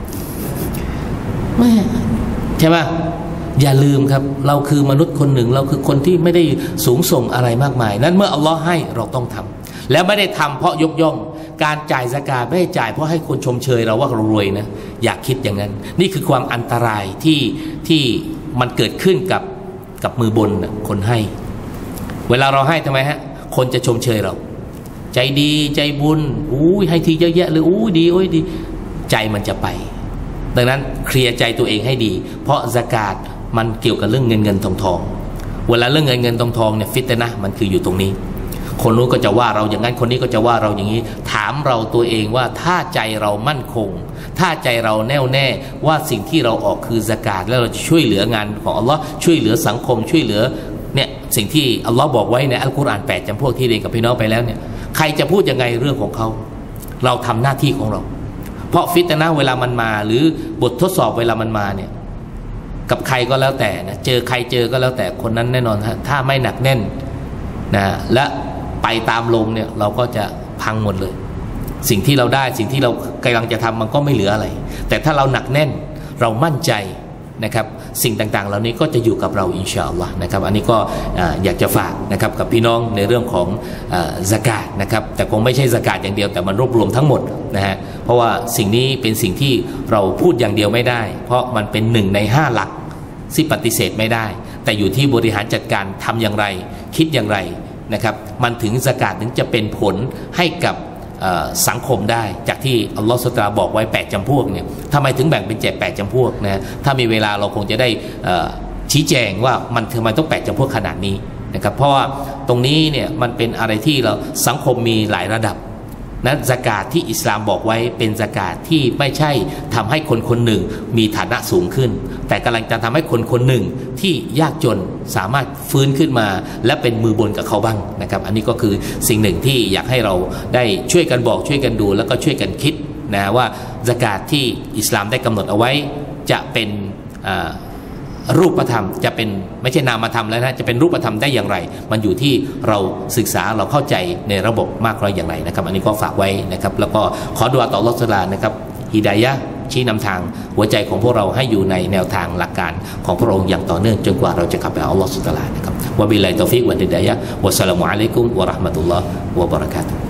ไม่ใช่ป่ะอย่าลืมครับเราคือมนุษย์คนหนึ่งเราคือคนที่ไม่ได้สูงส่งอะไรมากมายนั้นเมื่ออัลลอฮ์ให้เราต้องทำแล้วไม่ได้ทำเพราะยกย่องการจ่ายซะกาตไม่ได้จ่ายเพราะให้คนชมเชยเราว่าเรารวยนะอยากคิดอย่างนั้นนี่คือความอันตรายที่มันเกิดขึ้นกับมือบนคนให้เวลาเราให้ทำไมฮะคนจะชมเชยเราใจดีใจบุญให้ทีเยอะแยะเลยดีดีใจมันจะไปดังนั้นเคลียร์ใจตัวเองให้ดีเพราะซะกาตมันเกี่ยวกับเรื่องเงินทองเวลาเรื่องเงินทองเนี่ยฟิตนะมันคืออยู่ตรงนี้คนนู้นก็จะว่าเราอย่างนั้นคนนี้ก็จะว่าเราอย่างนี้ถามเราตัวเองว่าถ้าใจเรามั่นคงถ้าใจเราแน่วแน่ว่าสิ่งที่เราออกคือซะกาตแล้วเราจะช่วยเหลืองานของอัลลอฮ์ช่วยเหลือสังคมช่วยเหลือเนี่ยสิ่งที่อัลลอฮ์บอกไว้ในอัลกุรอาน8 จำพวกที่เรียนกับพี่น้องไปแล้วเนี่ยใครจะพูดยังไงเรื่องของเขาเราทำหน้าที่ของเราเพราะฟิตนะเวลามันมาหรือบททดสอบเวลามันมาเนี่ยกับใครก็แล้วแต่นะเจอใครเจอก็แล้วแต่คนนั้นแน่นอนถ้าไม่หนักแน่นนะและไปตามลมเนี่ยเราก็จะพังหมดเลยสิ่งที่เราได้สิ่งที่เรากำลังจะทำมันก็ไม่เหลืออะไรแต่ถ้าเราหนักแน่นเรามั่นใจนะครับสิ่งต่างๆเหล่านี้ก็จะอยู่กับเราอินชาอัลลอฮ์นะครับอันนี้ก็อยากจะฝากนะครับกับพี่น้องในเรื่องของซะกาตนะครับแต่คงไม่ใช่ซะกาตอย่างเดียวแต่มันรวบรวมทั้งหมดนะฮะเพราะว่าสิ่งนี้เป็นสิ่งที่เราพูดอย่างเดียวไม่ได้เพราะมันเป็น1 ใน 5หลักที่ปฏิเสธไม่ได้แต่อยู่ที่บริหารจัดการทำอย่างไรคิดอย่างไรนะครับมันถึงซะกาตถึงจะเป็นผลให้กับสังคมได้จากที่อัลลอฮฺสุตาบอกไว้8 จำพวกเนี่ยทำไมถึงแบ่งเป็น8 จำพวกนะถ้ามีเวลาเราคงจะได้ชี้แจงว่ามันทำไมต้อง8 จำพวกขนาดนี้นะครับเพราะว่าตรงนี้เนี่ยมันเป็นอะไรที่เราสังคมมีหลายระดับนะซะกาตที่อิสลามบอกไว้เป็นซะกาตที่ไม่ใช่ทำให้คนคนหนึ่งมีฐานะสูงขึ้นแต่กำลังจะทำให้คนคนหนึ่งที่ยากจนสามารถฟื้นขึ้นมาและเป็นมือบนกับเขาบ้างนะครับอันนี้ก็คือสิ่งหนึ่งที่อยากให้เราได้ช่วยกันบอกช่วยกันดูแล้วก็ช่วยกันคิดนะว่าซะกาตที่อิสลามได้กำหนดเอาไว้จะเป็นรูปธรรมจะเป็นไม่ใช่นามธรรมแล้วนะจะเป็นรูปธรรมได้อย่างไรมันอยู่ที่เราศึกษาเราเข้าใจในระบบมากน้อยอย่างไรนะครับอันนี้ก็ฝากไว้นะครับแล้วก็ขอดุอาต่ออัลเลาะห์ซุบฮานะฮูวะตะอาลานะครับฮิดายะห์ชี้นำทางหัวใจของพวกเราให้อยู่ในแนวทางหลักการของพระองค์อย่างต่อเนื่องจนกว่าเราจะกลับไปอัลเลาะห์ซุบฮานะฮูวะตะอาลานะครับวะบิลลาฮิตอฟิกวะฮิดายะห์วัสสลามุอะลัยกุมวะเราะห์มะตุลลอฮ์วะบะเราะกาตุฮ์